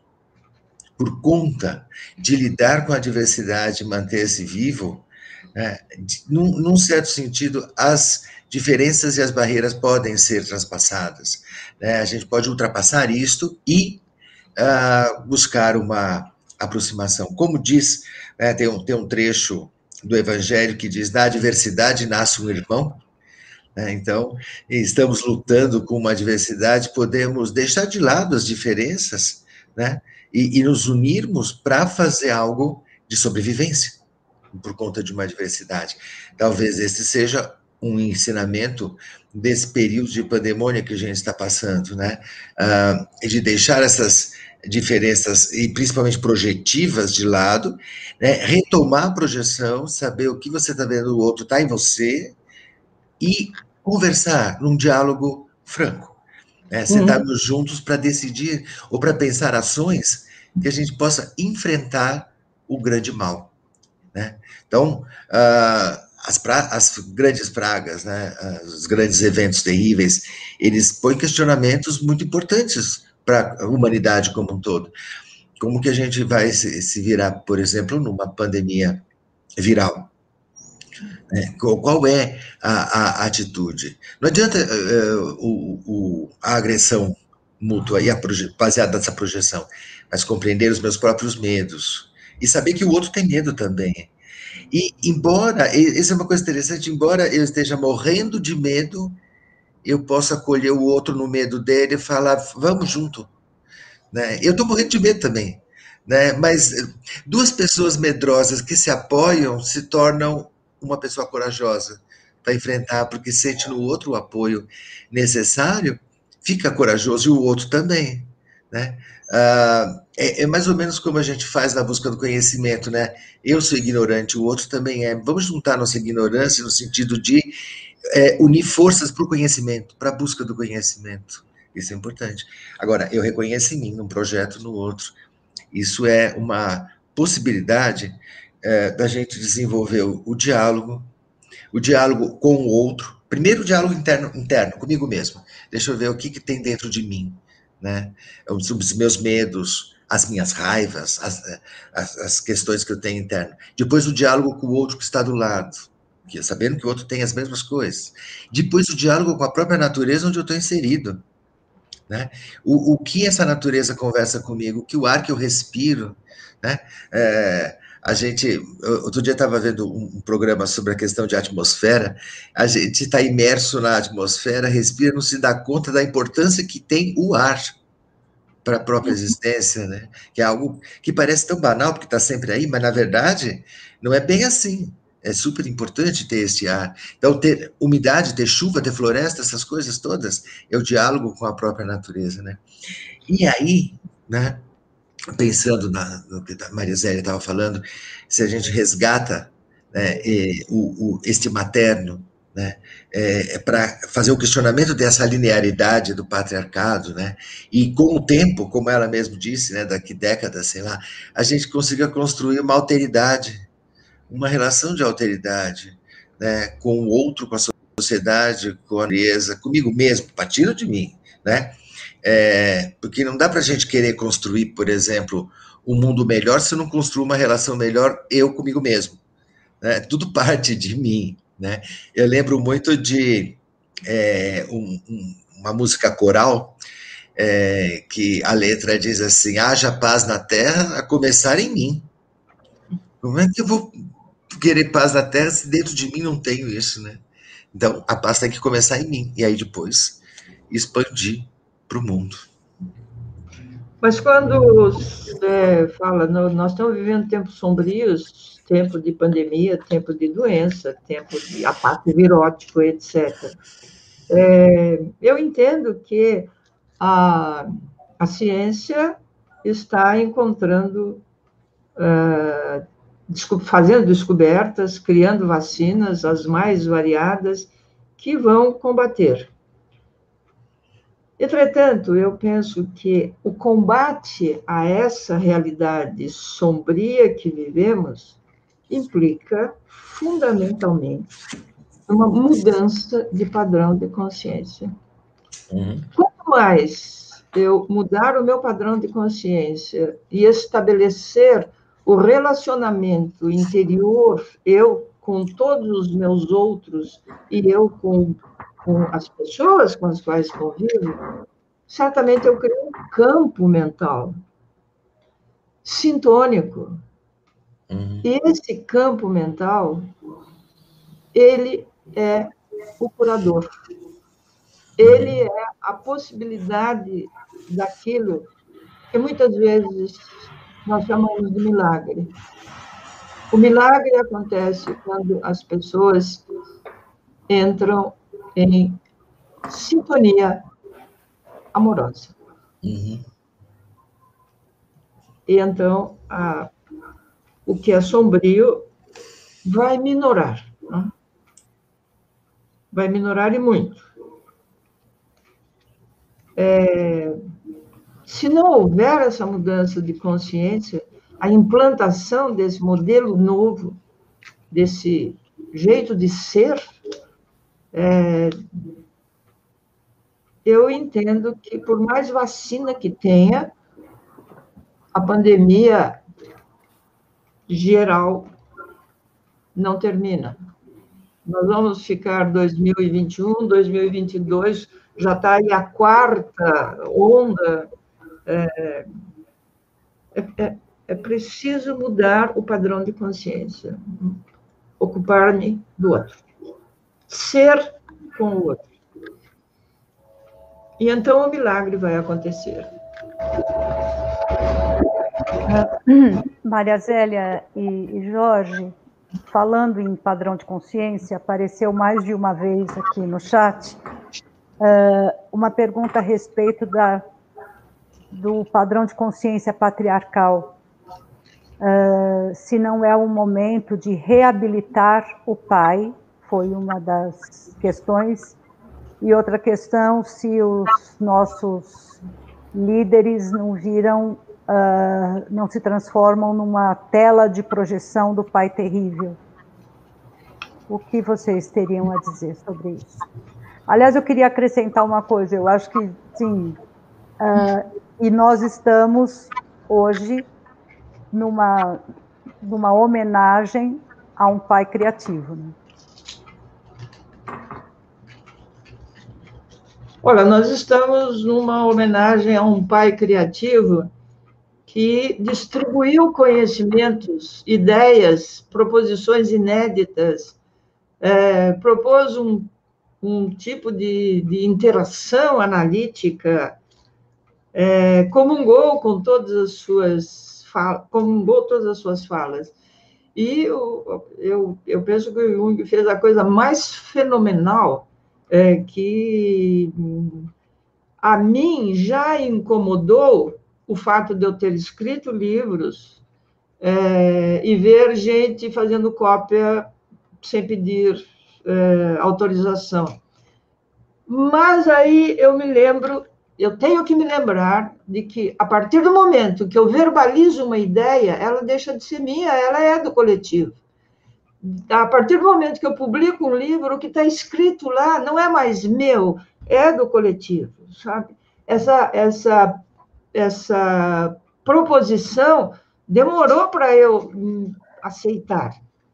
por conta de lidar com a diversidade e manter-se vivo, né, num, num certo sentido, as diferenças e as barreiras podem ser transpassadas, né? A gente pode ultrapassar isto e uh, buscar uma aproximação. Como diz, né, tem, um, tem um trecho do Evangelho que diz, da adversidade nasce um irmão, né? Então, estamos lutando com uma adversidade, podemos deixar de lado as diferenças, né? E, e nos unirmos para fazer algo de sobrevivência, por conta de uma adversidade. Talvez esse seja um ensinamento desse período de pandemônia que a gente está passando, né? Ah, de deixar essas diferenças, e principalmente projetivas, de lado, né? Retomar a projeção, saber o que você está vendo do outro está em você, e conversar num diálogo franco. É, sentarmos uhum. juntos para decidir ou para pensar ações que a gente possa enfrentar o grande mal, né? Então, uh, as, pra, as grandes pragas, né, os grandes eventos terríveis, eles põem questionamentos muito importantes para a humanidade como um todo. Como que a gente vai se, se virar, por exemplo, numa pandemia viral? É, qual é a, a atitude? Não adianta uh, o, o, a agressão mútua e a proje- baseada nessa projeção, mas compreender os meus próprios medos e saber que o outro tem medo também. E embora, isso é uma coisa interessante, embora eu esteja morrendo de medo, eu posso acolher o outro no medo dele e falar, vamos junto, né? Eu estou morrendo de medo também, né? Mas duas pessoas medrosas que se apoiam se tornam uma pessoa corajosa para enfrentar, porque sente no outro o apoio necessário, fica corajoso e o outro também, né? Ah, é, é mais ou menos como a gente faz na busca do conhecimento, né? Eu sou ignorante, o outro também é. Vamos juntar nossa ignorância no sentido de é, unir forças para o conhecimento, para a busca do conhecimento. Isso é importante. Agora, eu reconheço em mim, num projeto, no outro. Isso é uma possibilidade É, da gente desenvolver o, o diálogo, o diálogo com o outro. Primeiro, o diálogo interno, interno, comigo mesmo. Deixa eu ver o que, que tem dentro de mim, né? Os, os meus medos, as minhas raivas, as, as, as questões que eu tenho interno. Depois, o diálogo com o outro que está do lado, que, sabendo que o outro tem as mesmas coisas. Depois, o diálogo com a própria natureza onde eu estou inserido, né? O, o que essa natureza conversa comigo, o que o ar que eu respiro, né? É, a gente, outro dia estava vendo um, um programa sobre a questão de atmosfera, a gente está imerso na atmosfera, respira, não se dá conta da importância que tem o ar para a própria existência, né? Que é algo que parece tão banal, porque está sempre aí, mas na verdade não é bem assim. É super importante ter esse ar. Então, ter umidade, ter chuva, ter floresta, essas coisas todas, é o diálogo com a própria natureza, né? E aí, né? Pensando na, no que a Maria Zélia estava falando, se a gente resgata, né, e, o, o, este materno, né, é, é para fazer o questionamento dessa linearidade do patriarcado, né, e com o tempo, como ela mesmo disse, né, daqui décadas, sei lá, a gente consiga construir uma alteridade, uma relação de alteridade, né, com o outro, com a sociedade, com a natureza, comigo mesmo, partindo de mim, né. É, porque não dá para a gente querer construir, por exemplo, um mundo melhor se eu não construo uma relação melhor eu comigo mesmo, né? Tudo parte de mim, né? Eu lembro muito de é, um, um, uma música coral é, que a letra diz assim, haja paz na terra, a começar em mim. Como é que eu vou querer paz na terra se dentro de mim não tenho isso, né? Então, a paz tem que começar em mim, e aí depois expandir para o mundo. Mas quando é, fala, nós estamos vivendo tempos sombrios, tempo de pandemia, tempo de doença, tempo de ataque virótico, etcétera. É, eu entendo que a, a ciência está encontrando, uh, desco- fazendo descobertas, criando vacinas, as mais variadas, que vão combater. Entretanto, eu penso que o combate a essa realidade sombria que vivemos implica, fundamentalmente, uma mudança de padrão de consciência. Uhum. Quanto mais eu mudar o meu padrão de consciência e estabelecer o relacionamento interior, eu com todos os meus outros e eu com, com as pessoas com as quais convivo, certamente eu crio um campo mental sintônico. Uhum. E esse campo mental, ele é o curador. Ele é a possibilidade daquilo que muitas vezes nós chamamos de milagre. O milagre acontece quando as pessoas entram em sintonia amorosa. Uhum. E então, a, o que é sombrio vai minorar. Né? Vai minorar e muito. É, se não houver essa mudança de consciência, a implantação desse modelo novo, desse jeito de ser, é, eu entendo que, por mais vacina que tenha, a pandemia geral não termina. Nós vamos ficar dois mil e vinte e um, dois mil e vinte e dois, já está aí a quarta onda. É, é, é preciso mudar o padrão de consciência, ocupar-me do outro, ser com o outro. E então o milagre vai acontecer. Maria Zélia e, e Jorge, falando em padrão de consciência, apareceu mais de uma vez aqui no chat uh, uma pergunta a respeito da, do padrão de consciência patriarcal. Uh, se não é o momento de reabilitar o pai, foi uma das questões. E outra questão, se os nossos líderes não viram, uh, não se transformam numa tela de projeção do pai terrível. O que vocês teriam a dizer sobre isso? Aliás, eu queria acrescentar uma coisa, eu acho que, sim, uh, e nós estamos hoje numa, numa homenagem a um pai criativo, né? Olha, nós estamos numa homenagem a um pai criativo que distribuiu conhecimentos, ideias, proposições inéditas, é, propôs um, um tipo de, de interação analítica, é, comungou com todas as suas falas, comungou todas as suas falas. E eu, eu, eu penso que o Jung fez a coisa mais fenomenal, é, que a mim já incomodou o fato de eu ter escrito livros é, e ver gente fazendo cópia sem pedir é, autorização. Mas aí eu me lembro, eu tenho que me lembrar de que, a partir do momento que eu verbalizo uma ideia, ela deixa de ser minha, ela é do coletivo. A partir do momento que eu publico um livro, o que está escrito lá não é mais meu, é do coletivo, sabe? Essa, essa, essa proposição demorou para eu aceitar.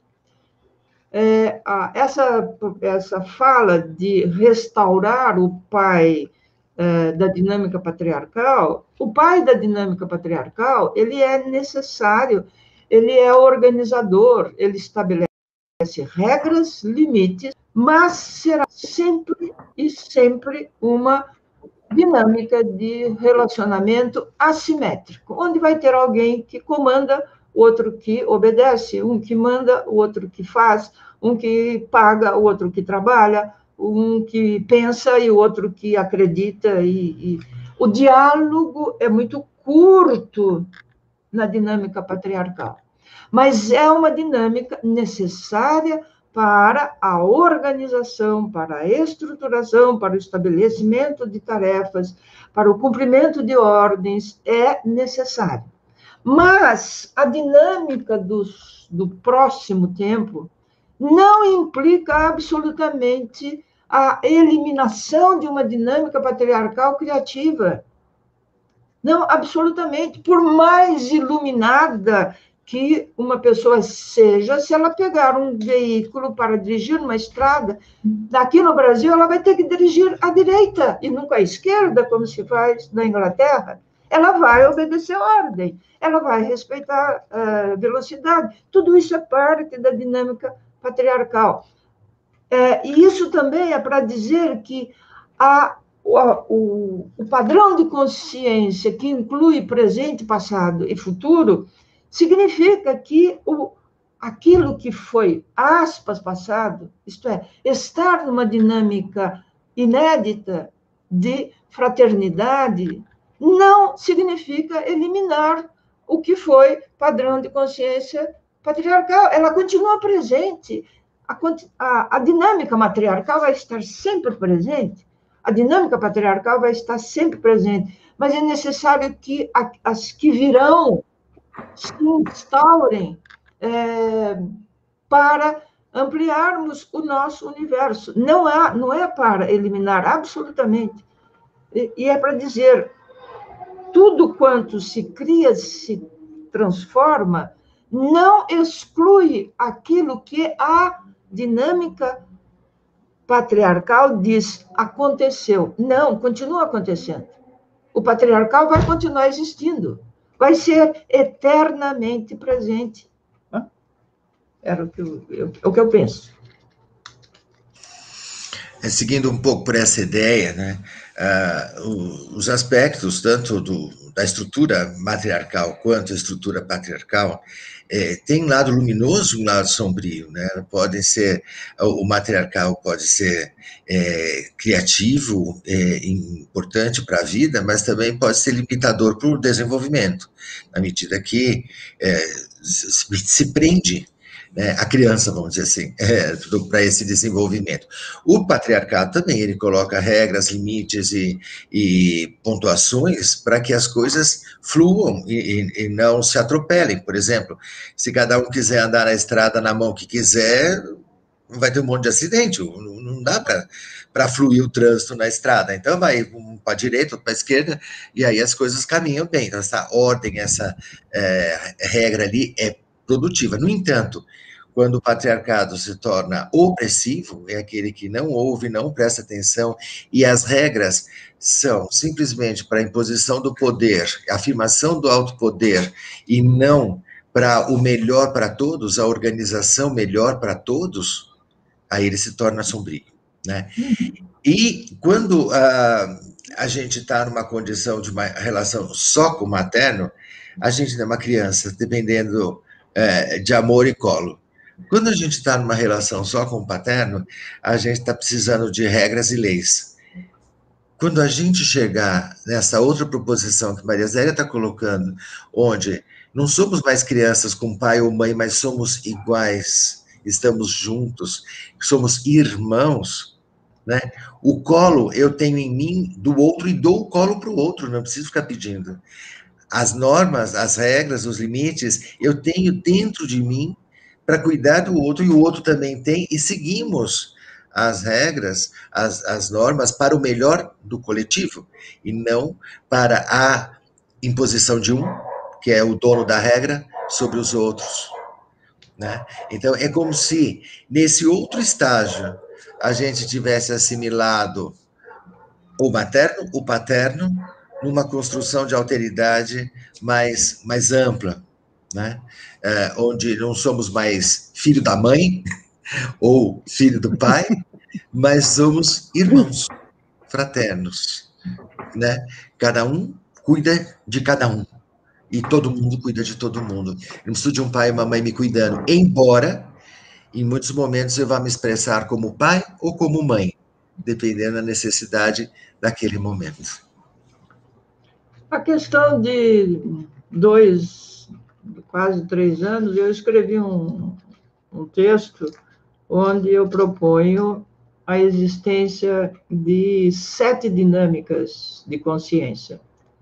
É, essa, essa fala de restaurar o pai uh, da dinâmica patriarcal, o pai da dinâmica patriarcal, ele é necessário, ele é organizador, ele estabelece regras, limites, mas será sempre e sempre uma dinâmica de relacionamento assimétrico, onde vai ter alguém que comanda, outro que obedece, um que manda, o outro que faz, um que paga, o outro que trabalha, um que pensa e o outro que acredita. E, e... O diálogo é muito curto na dinâmica patriarcal, mas é uma dinâmica necessária para a organização, para a estruturação, para o estabelecimento de tarefas, para o cumprimento de ordens, é necessário. Mas a dinâmica dos, do próximo tempo não implica absolutamente a eliminação de uma dinâmica patriarcal criativa. Não, absolutamente. Por mais iluminada que uma pessoa seja, se ela pegar um veículo para dirigir uma estrada, aqui no Brasil ela vai ter que dirigir à direita e nunca à esquerda, como se faz na Inglaterra. Ela vai obedecer a ordem, ela vai respeitar a velocidade. Tudo isso é parte da dinâmica patriarcal. É, e isso também é para dizer que a, o, o, o padrão de consciência que inclui presente, passado e futuro significa que o, aquilo que foi, aspas, passado, isto é, estar numa dinâmica inédita de fraternidade, não significa eliminar o que foi padrão de consciência patriarcal. Ela continua presente. A, a, a dinâmica matriarcal vai estar sempre presente, a dinâmica patriarcal vai estar sempre presente, mas é necessário que a, as que virão se instaurem é, para ampliarmos o nosso universo. Não, há, não é para eliminar, absolutamente. E, e é para dizer, tudo quanto se cria, se transforma, não exclui aquilo que a dinâmica patriarcal diz, aconteceu. Não, continua acontecendo. O patriarcal vai continuar existindo. Vai ser eternamente presente. Era o que eu, eu, o que eu penso. É, seguindo um pouco por essa ideia, né, uh, os aspectos tanto do, da estrutura matriarcal quanto a estrutura patriarcal é, tem um lado luminoso e um lado sombrio, né? Podem ser, o matriarcal pode ser é, criativo, é, importante para a vida, mas também pode ser limitador para o desenvolvimento, na medida que é, se, se prende, né, a criança, vamos dizer assim, é, para esse desenvolvimento. O patriarcado também, ele coloca regras, limites e, e pontuações para que as coisas fluam e, e, e não se atropelem. Por exemplo, se cada um quiser andar na estrada na mão que quiser, vai ter um monte de acidente, não, não dá para fluir o trânsito na estrada. Então, vai um para a direita, outro para a esquerda, e aí as coisas caminham bem. Então, essa ordem, essa é, regra ali é produtiva. No entanto, quando o patriarcado se torna opressivo, é aquele que não ouve, não presta atenção, e as regras são simplesmente para a imposição do poder, a afirmação do autopoder, e não para o melhor para todos, a organização melhor para todos, aí ele se torna sombrio, né? E quando uh, a gente está numa condição de uma relação só com o materno, a gente é uma criança, dependendo uh, de amor e colo. Quando a gente está numa relação só com o paterno, a gente está precisando de regras e leis. Quando a gente chegar nessa outra proposição que Maria Zélia está colocando, onde não somos mais crianças com pai ou mãe, mas somos iguais, estamos juntos, somos irmãos, né? O colo eu tenho em mim do outro e dou o colo para o outro, não preciso ficar pedindo. As normas, as regras, os limites, eu tenho dentro de mim para cuidar do outro, e o outro também tem, e seguimos as regras, as, as normas para o melhor do coletivo, e não para a imposição de um, que é o dono da regra, sobre os outros, né? Então, é como se, nesse outro estágio, a gente tivesse assimilado o materno, o paterno, numa construção de alteridade mais, mais ampla, né? É, onde não somos mais filho da mãe ou filho do pai, mas somos irmãos, fraternos, né? Cada um cuida de cada um, e todo mundo cuida de todo mundo. Eu não preciso de um pai e uma mãe me cuidando, embora em muitos momentos eu vá me expressar como pai ou como mãe, dependendo da necessidade daquele momento. A questão de dois, quase três anos, eu escrevi um, um texto onde eu proponho a existência de sete dinâmicas de consciência,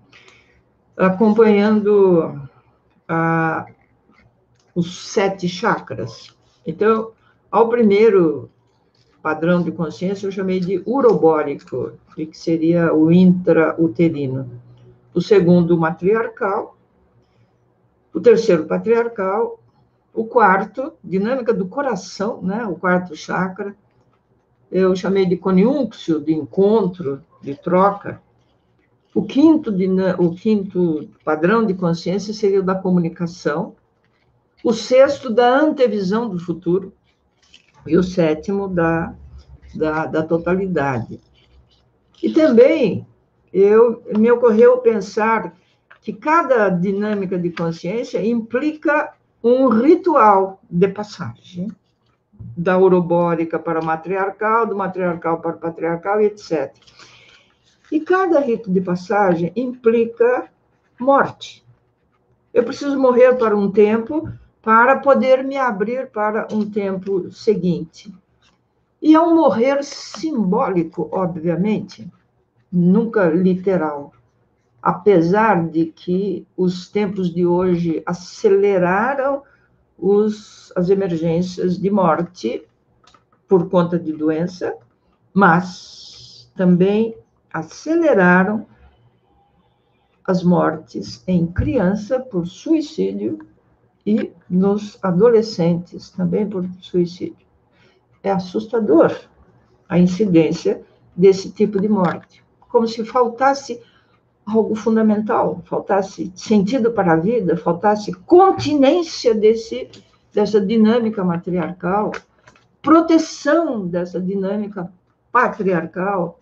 acompanhando a, os sete chakras. Então, ao primeiro padrão de consciência eu chamei de urobórico, que seria o intrauterino. O segundo, matriarcal. O terceiro, patriarcal. O quarto, dinâmica do coração, né? O quarto chakra, eu chamei de coniúncio, de encontro, de troca. O quinto, o quinto padrão de consciência seria o da comunicação. O sexto, da antevisão do futuro. E o sétimo, da, da, da totalidade. E também eu, me ocorreu pensar que cada dinâmica de consciência implica um ritual de passagem, da urobórica para a matriarcal, do matriarcal para o patriarcal, e etcétera. E cada rito de passagem implica morte. Eu preciso morrer para um tempo para poder me abrir para um tempo seguinte. E é um morrer simbólico, obviamente, nunca literal. Apesar de que os tempos de hoje aceleraram os, as emergências de morte por conta de doença, mas também aceleraram as mortes em criança por suicídio e nos adolescentes também por suicídio. É assustador a incidência desse tipo de morte, como se faltasse algo fundamental, faltasse sentido para a vida, faltasse continência desse, dessa dinâmica matriarcal, proteção dessa dinâmica patriarcal,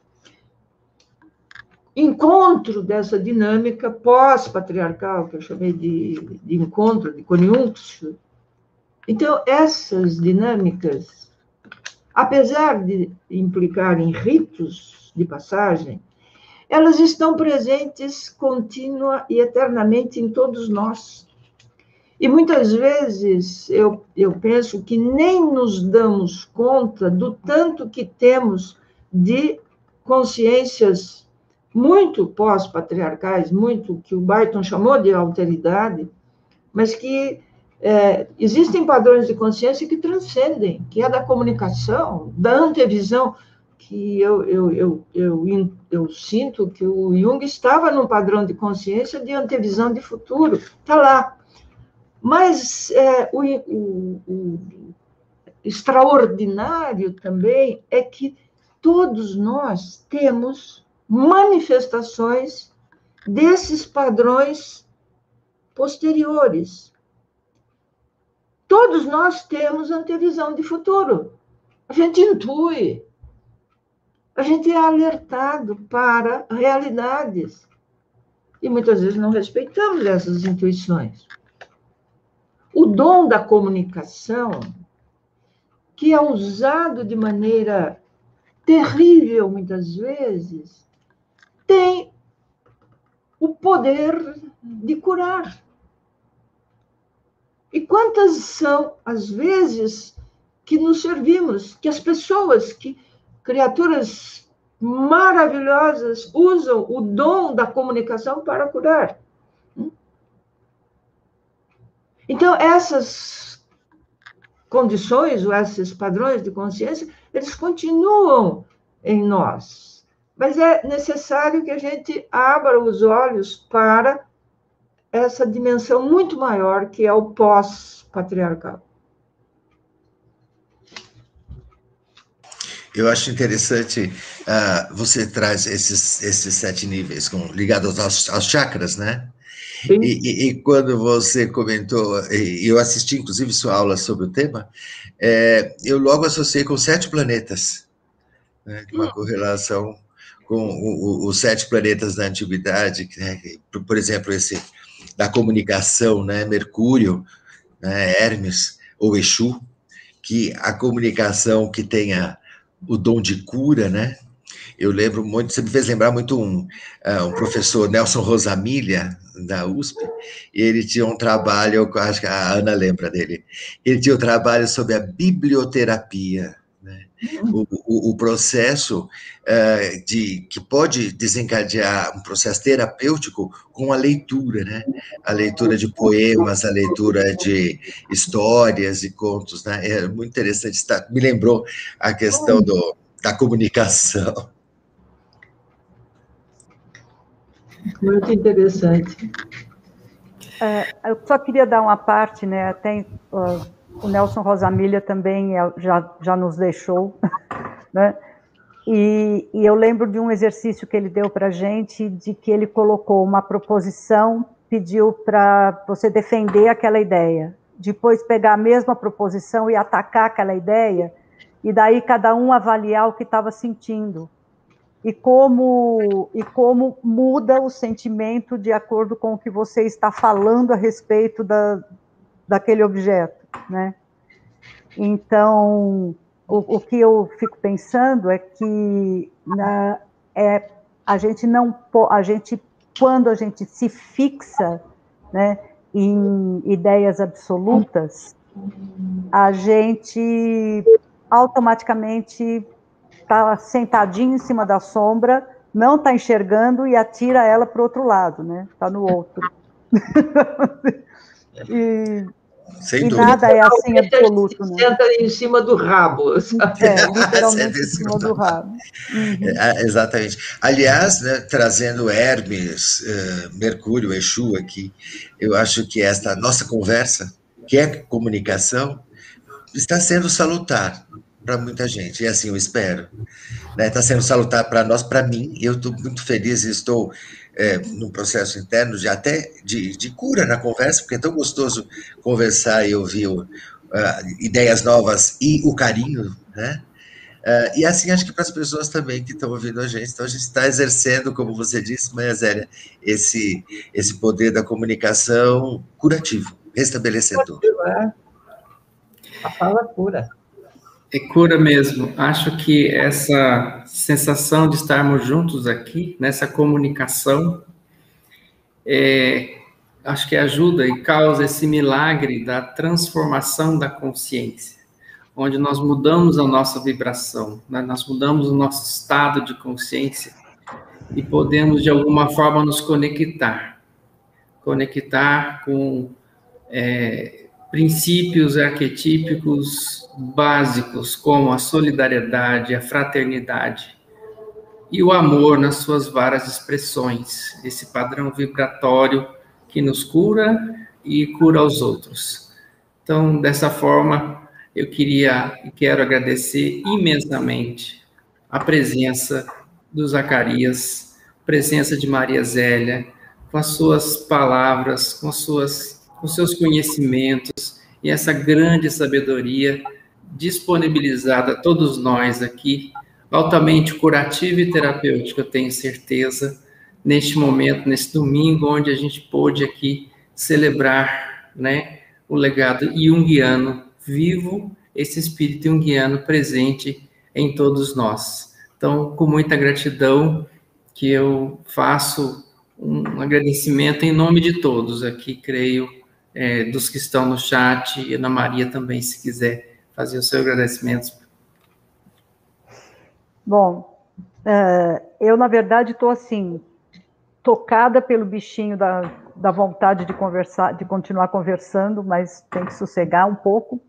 encontro dessa dinâmica pós-patriarcal, que eu chamei de, de encontro, de coniúncio. Então, essas dinâmicas, apesar de implicarem ritos de passagem, elas estão presentes contínua e eternamente em todos nós. E muitas vezes eu, eu penso que nem nos damos conta do tanto que temos de consciências muito pós-patriarcais, muito que o Barton chamou de alteridade, mas que é, existem padrões de consciência que transcendem, que é da comunicação, da antevisão, que eu, eu, eu, eu, eu sinto que o Jung estava num padrão de consciência de antevisão de futuro, está lá. Mas é, o, o, o extraordinário também é que todos nós temos manifestações desses padrões posteriores. Todos nós temos antevisão de futuro. A gente intui. A gente é alertado para realidades. E muitas vezes não respeitamos essas intuições. O dom da comunicação, que é usado de maneira terrível muitas vezes, tem o poder de curar. E quantas são as vezes que nos servimos, que as pessoas, que criaturas maravilhosas usam o dom da comunicação para curar. Então, essas condições, ou esses padrões de consciência, eles continuam em nós. Mas é necessário que a gente abra os olhos para essa dimensão muito maior que é o pós-patriarcal. Eu acho interessante, uh, você traz esses, esses sete níveis com, ligados aos, aos chakras, né? E, e, e quando você comentou, e eu assisti inclusive sua aula sobre o tema, é, eu logo associei com sete planetas, né? Uma correlação com o, o, os sete planetas da antiguidade, né? por, por exemplo, esse da comunicação, né? Mercúrio, né? Hermes ou Exu, que a comunicação que tenha o dom de cura, né? Eu lembro muito, você me fez lembrar muito um, uh, um professor, Nelson Rosamilha, da U S P, e ele tinha um trabalho, eu acho que a Ana lembra dele, ele tinha um trabalho sobre a biblioterapia, né? o, o, o processo uh, de, que pode desencadear um processo terapêutico com a leitura, né? A leitura de poemas, a leitura de histórias e contos, né? É muito interessante, me lembrou a questão do, da comunicação. Muito interessante. É, eu só queria dar uma parte, né? Tem, uh, o Nelson Rosamilha também é, já, já nos deixou, né? E, e eu lembro de um exercício que ele deu para a gente, de que ele colocou uma proposição, pediu para você defender aquela ideia, depois pegar a mesma proposição e atacar aquela ideia, e daí cada um avaliar o que estava sentindo. E como, e como muda o sentimento de acordo com o que você está falando a respeito da, daquele objeto, né? Então, o, o que eu fico pensando é que na, é, a gente não, a gente, quando a gente se fixa, né, em ideias absolutas, a gente automaticamente está sentadinho em cima da sombra, não está enxergando e atira ela para o outro lado, né? Está no outro. e Sem e dúvida. nada é assim absoluto, né? Senta em cima do rabo, sabe? É, literalmente em cima do rabo. Uhum. É, exatamente. Aliás, né, trazendo Hermes, uh, Mercúrio, Exu aqui, eu acho que esta nossa conversa, que é comunicação, está sendo salutar para muita gente, e assim eu espero. Né? Está sendo salutar para nós, para mim, eu estou muito feliz e estou é, num processo interno de até de, de cura na conversa, porque é tão gostoso conversar e ouvir uh, ideias novas e o carinho, né? Uh, e assim acho que para as pessoas também que estão ouvindo a gente, então a gente está exercendo, como você disse, Maria Zélia, esse, esse poder da comunicação curativo, restabelecedor. A fala cura. É cura mesmo. Acho que essa sensação de estarmos juntos aqui, nessa comunicação, é, acho que ajuda e causa esse milagre da transformação da consciência, onde nós mudamos a nossa vibração, né? Nós mudamos o nosso estado de consciência e podemos, de alguma forma, nos conectar. Conectar com é, princípios arquetípicos básicos, como a solidariedade, a fraternidade e o amor nas suas várias expressões, esse padrão vibratório que nos cura e cura os outros. Então, dessa forma, eu queria e quero agradecer imensamente a presença do Zacarias, a presença de Maria Zélia, com as suas palavras, com as suas com seus conhecimentos e essa grande sabedoria disponibilizada a todos nós aqui, altamente curativa e terapêutica, eu tenho certeza, neste momento, nesse domingo, onde a gente pôde aqui celebrar, né, o legado junguiano vivo, esse espírito junguiano presente em todos nós. Então, com muita gratidão, que eu faço um agradecimento em nome de todos aqui, creio, É, dos que estão no chat, e Ana Maria também, se quiser fazer o seu agradecimento. Bom, uh, eu, na verdade, estou, assim, tocada pelo bichinho da, da vontade de conversar, de continuar conversando, mas tem que sossegar um pouco.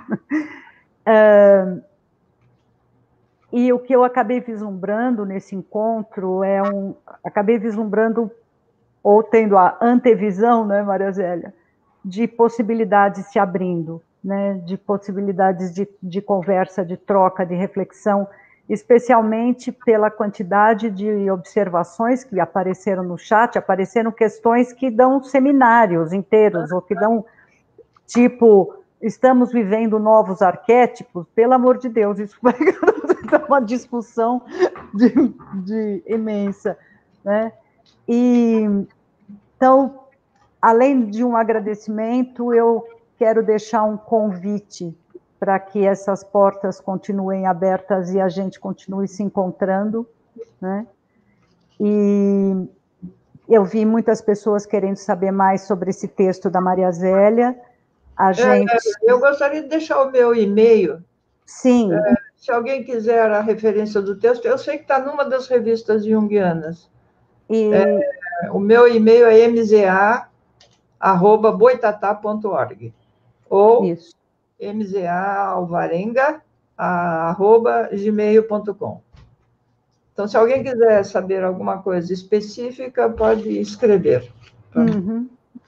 uh, e o que eu acabei vislumbrando nesse encontro é um... Acabei vislumbrando, ou tendo a antevisão, né, Maria Zélia, de possibilidades se abrindo, né, de possibilidades de, de conversa, de troca, de reflexão, especialmente pela quantidade de observações que apareceram no chat, apareceram questões que dão seminários inteiros, ou que dão, tipo, estamos vivendo novos arquétipos, pelo amor de Deus, isso vai dar uma discussão de, de imensa, né? E, então, além de um agradecimento, eu quero deixar um convite para que essas portas continuem abertas e a gente continue se encontrando, né? E eu vi muitas pessoas querendo saber mais sobre esse texto da Maria Zélia. A gente... É, eu gostaria de deixar o meu e-mail. Sim. É, se alguém quiser a referência do texto, eu sei que está numa das revistas junguianas. E... É, o meu e-mail é m z a arroba boitatá ponto org ou Isso. m z a alvarenga arroba gmail ponto com. Então, se alguém quiser saber alguma coisa específica, pode escrever. Tá? Uhum.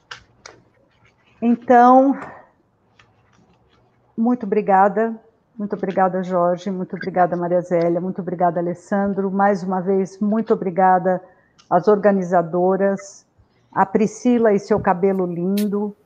Então, muito obrigada. Muito obrigada, Jorge. Muito obrigada, Maria Zélia. Muito obrigada, Alessandro. Mais uma vez, muito obrigada às organizadoras, a Priscila e seu cabelo lindo,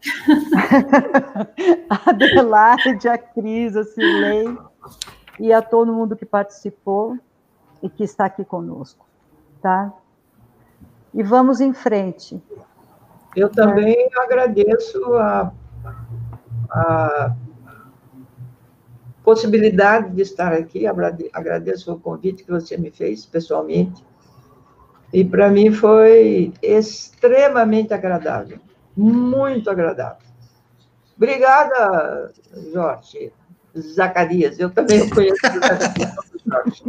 a Adelaide, a Cris, a Cirlei, e a todo mundo que participou e que está aqui conosco, tá? E vamos em frente. Eu também é. agradeço a, a possibilidade de estar aqui, agradeço o convite que você me fez pessoalmente, e para mim foi extremamente agradável, muito agradável. Obrigada, Jorge Zacarias, eu também o conheço do Jorge.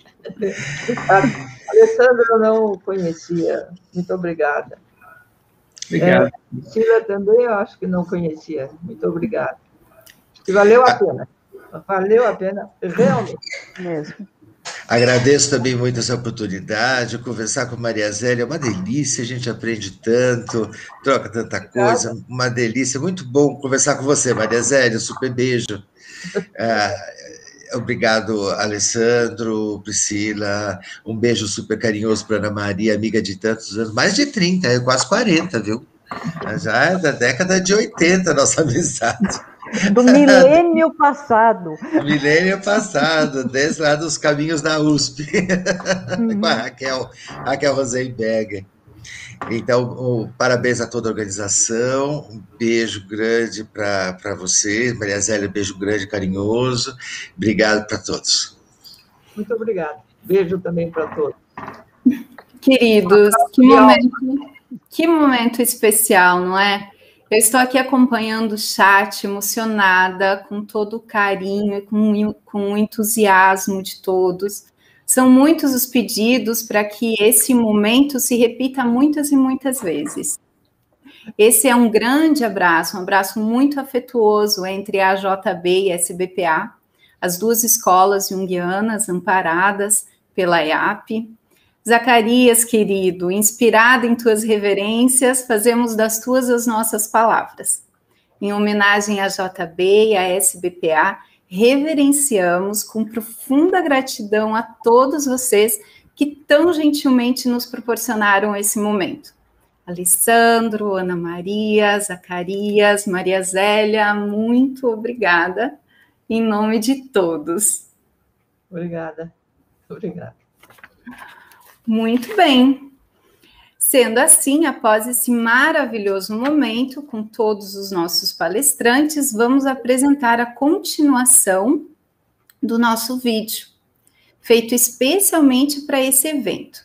Alessandra eu não conhecia, muito obrigada. Obrigado. É, Cila também eu acho que não conhecia, muito obrigada. E valeu a pena, valeu a pena, realmente. Mesmo. Agradeço também muito essa oportunidade, conversar com Maria Zélia é uma delícia, a gente aprende tanto, troca tanta coisa, uma delícia, muito bom conversar com você, Maria Zélia, super beijo. Ah, obrigado, Alessandro, Priscila, um beijo super carinhoso para Ana Maria, amiga de tantos anos, mais de trinta, quase quarenta, viu? Já é da década de oitenta, nossa amizade. Do milênio passado. Milênio passado, desde lá dos caminhos da U S P, uhum. Com a Raquel, Raquel Rosenberger. Então, um, parabéns a toda a organização, um beijo grande para você, Maria Zélia, um beijo grande, carinhoso, obrigado para todos. Muito obrigada, beijo também para todos. Queridos, que momento, que momento especial, não é? Eu estou aqui acompanhando o chat, emocionada, com todo o carinho e com, com o entusiasmo de todos. São muitos os pedidos para que esse momento se repita muitas e muitas vezes. Esse é um grande abraço, um abraço muito afetuoso entre a J B e a S B P A, as duas escolas junguianas amparadas pela E A P. Zacarias, querido, inspirado em tuas reverências, fazemos das tuas as nossas palavras. Em homenagem à J B e à S B P A, reverenciamos com profunda gratidão a todos vocês que tão gentilmente nos proporcionaram esse momento. Alessandro, Ana Maria, Zacarias, Maria Zélia, muito obrigada, em nome de todos. Obrigada, obrigada. Muito bem. Sendo assim, após esse maravilhoso momento, com todos os nossos palestrantes, vamos apresentar a continuação do nosso vídeo, feito especialmente para esse evento.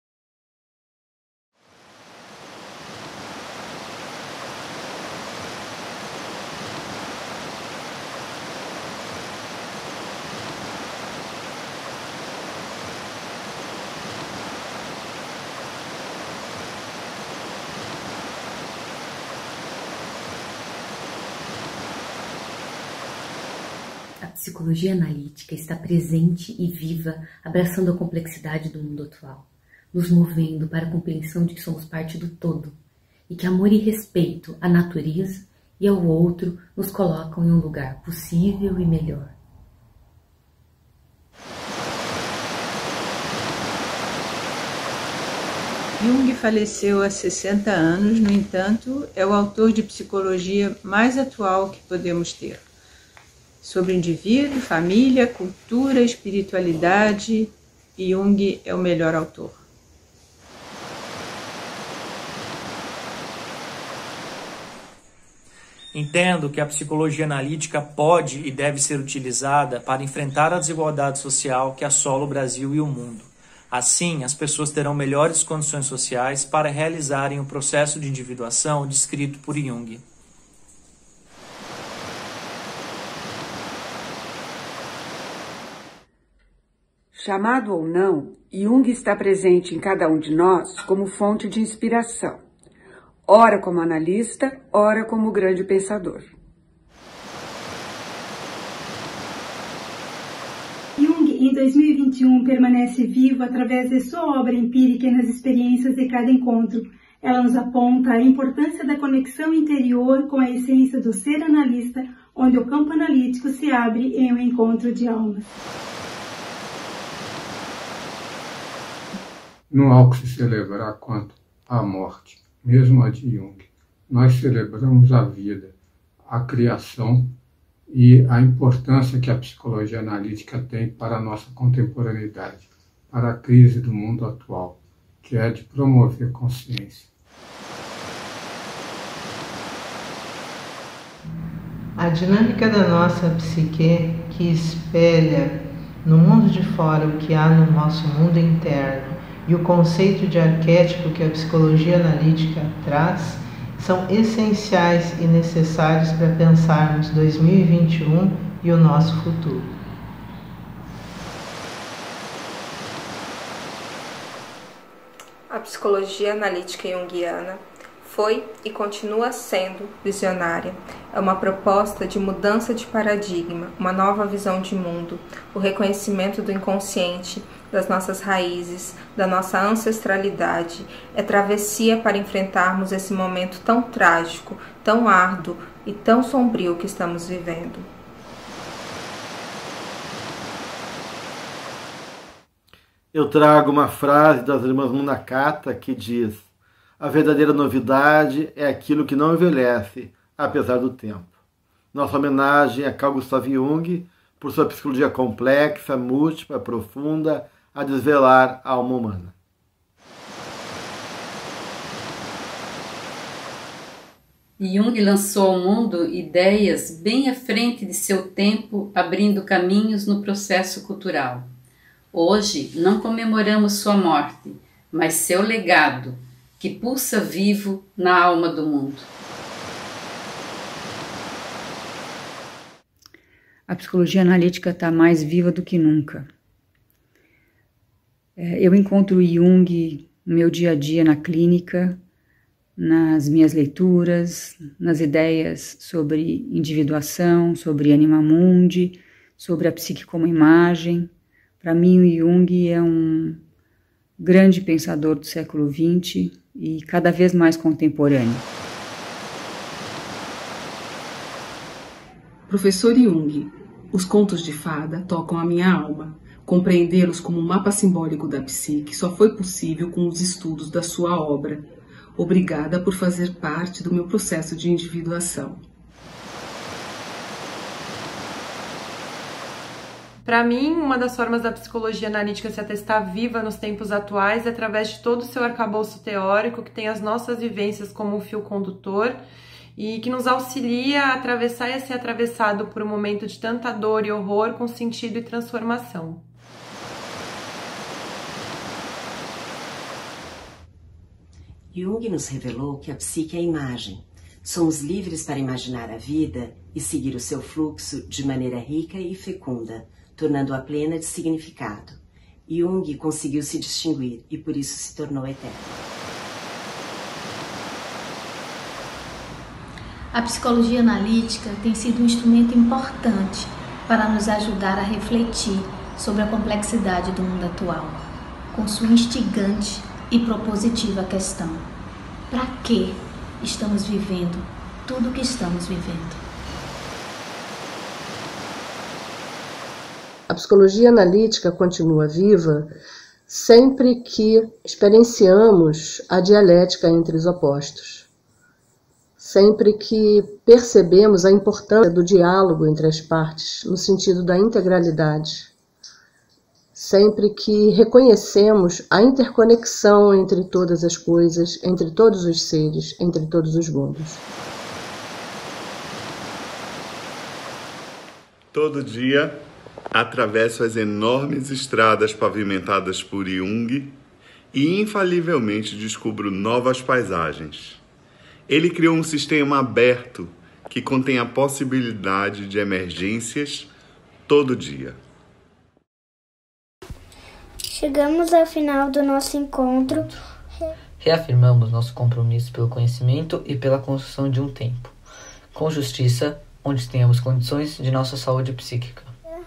A psicologia analítica está presente e viva, abraçando a complexidade do mundo atual, nos movendo para a compreensão de que somos parte do todo, e que amor e respeito à natureza e ao outro nos colocam em um lugar possível e melhor. Jung faleceu há sessenta anos, no entanto, é o autor de psicologia mais atual que podemos ter. Sobre indivíduo, família, cultura, espiritualidade, Jung é o melhor autor. Entendo que a psicologia analítica pode e deve ser utilizada para enfrentar a desigualdade social que assola o Brasil e o mundo. Assim, as pessoas terão melhores condições sociais para realizarem o processo de individuação descrito por Jung. Chamado ou não, Jung está presente em cada um de nós como fonte de inspiração, ora como analista, ora como grande pensador. Jung, em dois mil e vinte e um, permanece vivo através de sua obra empírica e nas experiências de cada encontro. Ela nos aponta a importância da conexão interior com a essência do ser analista, onde o campo analítico se abre em um encontro de almas. Não há o que se celebrar quanto à morte, mesmo a de Jung. Nós celebramos a vida, a criação e a importância que a psicologia analítica tem para a nossa contemporaneidade, para a crise do mundo atual, que é de promover consciência. A dinâmica da nossa psique, que espelha no mundo de fora o que há no nosso mundo interno, e o conceito de arquétipo que a psicologia analítica traz, são essenciais e necessários para pensarmos dois mil e vinte e um e o nosso futuro. A psicologia analítica junguiana foi e continua sendo visionária. É uma proposta de mudança de paradigma, uma nova visão de mundo, o reconhecimento do inconsciente, das nossas raízes, da nossa ancestralidade. É travessia para enfrentarmos esse momento tão trágico, tão árduo e tão sombrio que estamos vivendo. Eu trago uma frase das irmãs Munakata que diz: a verdadeira novidade é aquilo que não envelhece, apesar do tempo. Nossa homenagem a Carl Gustav Jung, por sua psicologia complexa, múltipla, profunda, a desvelar a alma humana. Jung lançou ao mundo ideias bem à frente de seu tempo, abrindo caminhos no processo cultural. Hoje não comemoramos sua morte, mas seu legado, que pulsa vivo na alma do mundo. A psicologia analítica está mais viva do que nunca. Eu encontro Jung no meu dia a dia na clínica, nas minhas leituras, nas ideias sobre individuação, sobre anima mundi, sobre a psique como imagem. Para mim, o Jung é um grande pensador do século vinte e cada vez mais contemporâneo. Professor Jung, os contos de fada tocam a minha alma. Compreendê-los como um mapa simbólico da psique só foi possível com os estudos da sua obra. Obrigada por fazer parte do meu processo de individuação. Para mim, uma das formas da psicologia analítica se atestar viva nos tempos atuais é através de todo o seu arcabouço teórico, que tem as nossas vivências como um fio condutor e que nos auxilia a atravessar e a ser atravessado por um momento de tanta dor e horror com sentido e transformação. Jung nos revelou que a psique é imagem. Somos livres para imaginar a vida e seguir o seu fluxo de maneira rica e fecunda, tornando-a plena de significado. Jung conseguiu se distinguir e por isso se tornou eterno. A psicologia analítica tem sido um instrumento importante para nos ajudar a refletir sobre a complexidade do mundo atual, com sua instigante e propositiva questão: para que estamos vivendo tudo o que estamos vivendo? A psicologia analítica continua viva sempre que experienciamos a dialética entre os opostos, sempre que percebemos a importância do diálogo entre as partes, no sentido da integralidade, sempre que reconhecemos a interconexão entre todas as coisas, entre todos os seres, entre todos os mundos. Todo dia, atravesso as enormes estradas pavimentadas por Jung e infalivelmente descubro novas paisagens. Ele criou um sistema aberto que contém a possibilidade de emergências todo dia. Chegamos ao final do nosso encontro. Reafirmamos nosso compromisso pelo conhecimento e pela construção de um tempo, com justiça, onde tenhamos condições de nossa saúde psíquica.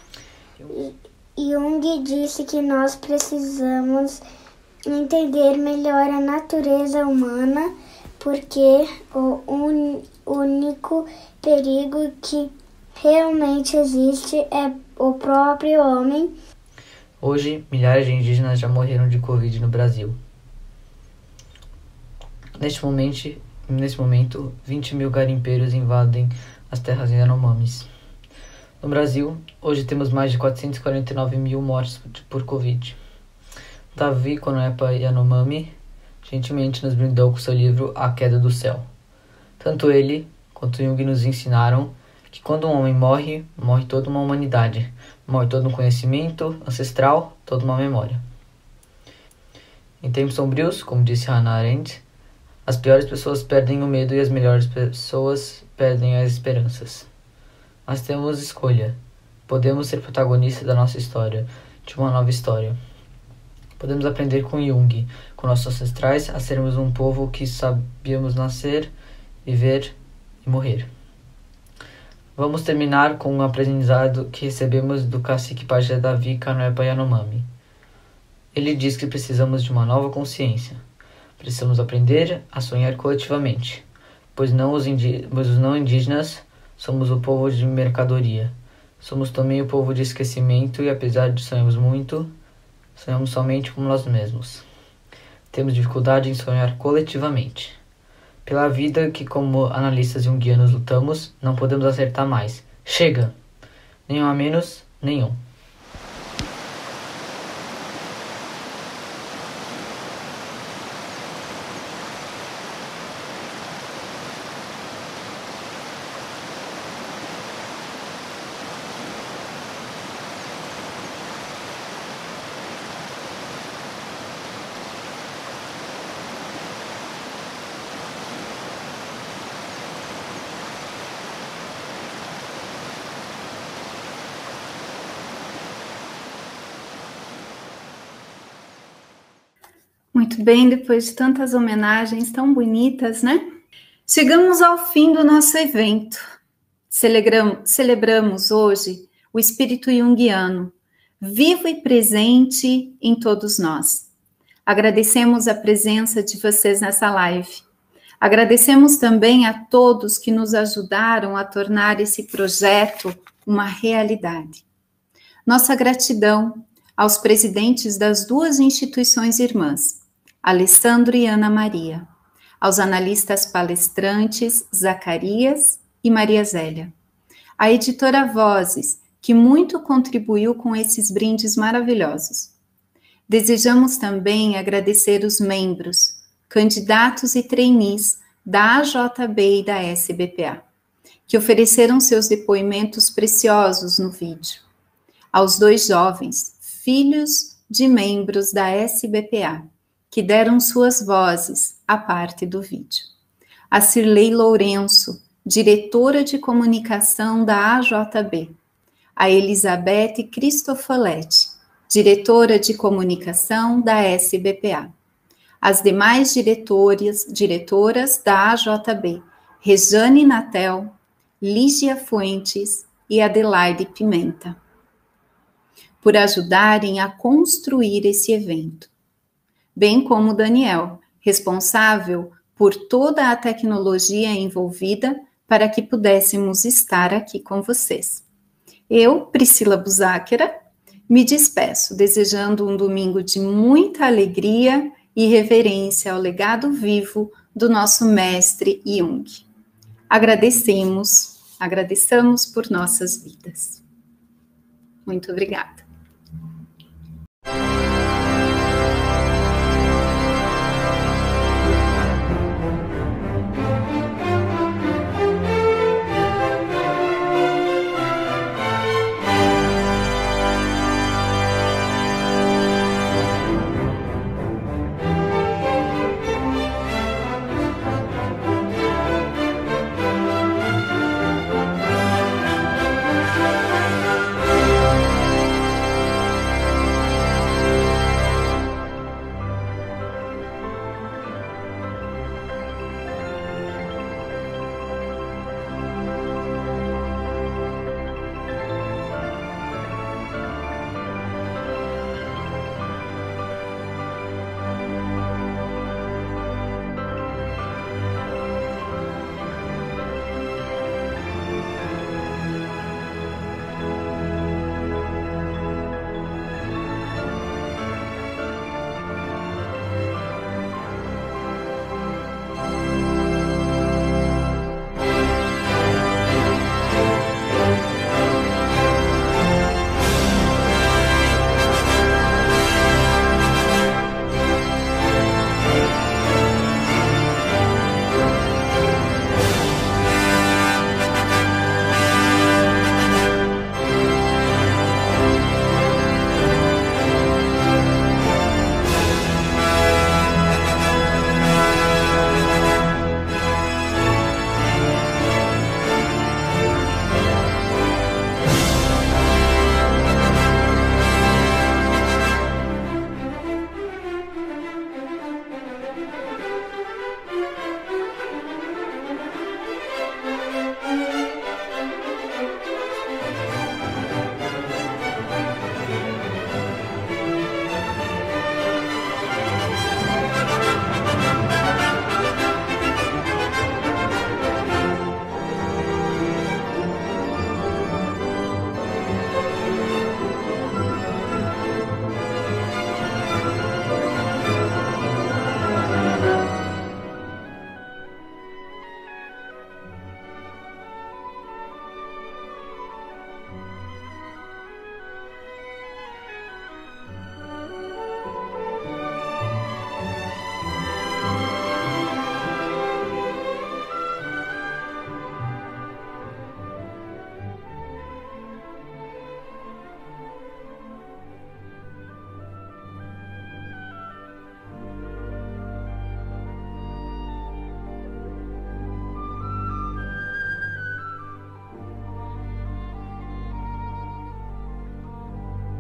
Jung disse que nós precisamos entender melhor a natureza humana, porque o un, único perigo que realmente existe é o próprio homem. Hoje, milhares de indígenas já morreram de Covid no Brasil. Neste momento, neste momento vinte mil garimpeiros invadem as terras Yanomamis. No Brasil, hoje temos mais de quatrocentos e quarenta e nove mil mortes por Covid. Davi Konepa Yanomami gentilmente nos brindou com seu livro A Queda do Céu. Tanto ele quanto Jung nos ensinaram que quando um homem morre, morre toda uma humanidade, morre todo um conhecimento ancestral, toda uma memória. Em tempos sombrios, como disse Hannah Arendt, as piores pessoas perdem o medo e as melhores pessoas perdem as esperanças. Mas temos escolha. Podemos ser protagonistas da nossa história, de uma nova história. Podemos aprender com Jung, com nossos ancestrais, a sermos um povo que sabíamos nascer, viver e morrer. Vamos terminar com um aprendizado que recebemos do cacique pajé Davi Konepa Yanomami. Ele diz que precisamos de uma nova consciência. Precisamos aprender a sonhar coletivamente, pois não os, indi- pois os não indígenas somos o povo de mercadoria. Somos também o povo de esquecimento e, apesar de sonharmos muito, sonhamos somente com nós mesmos. Temos dificuldade em sonhar coletivamente. Pela vida que, como analistas junguianos, lutamos, não podemos acertar mais. Chega! Nenhum a menos, nenhum. Muito bem, depois de tantas homenagens tão bonitas, né? Chegamos ao fim do nosso evento. Celebramos, celebramos hoje o espírito junguiano, vivo e presente em todos nós. Agradecemos a presença de vocês nessa live. Agradecemos também a todos que nos ajudaram a tornar esse projeto uma realidade. Nossa gratidão aos presidentes das duas instituições irmãs, Alessandro e Ana Maria, aos analistas palestrantes Zacarias e Maria Zélia, à editora Vozes, que muito contribuiu com esses brindes maravilhosos. Desejamos também agradecer os membros, candidatos e trainees da A J B e da S B P A, que ofereceram seus depoimentos preciosos no vídeo. Aos dois jovens, filhos de membros da S B P A, que deram suas vozes à parte do vídeo. A Cirlei Lourenço, diretora de comunicação da A J B. A Elizabeth Cristofoletti, diretora de comunicação da S B P A. As demais diretoras, diretoras da A J B, Rejane Natel, Lígia Fuentes e Adelaide Pimenta, por ajudarem a construir esse evento, bem como Daniel, responsável por toda a tecnologia envolvida para que pudéssemos estar aqui com vocês. Eu, Priscila Buzáquera, Me despeço, desejando um domingo de muita alegria e reverência ao legado vivo do nosso mestre Jung. Agradecemos, agradeçamos por nossas vidas. Muito obrigada.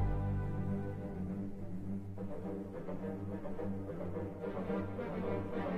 Thank you.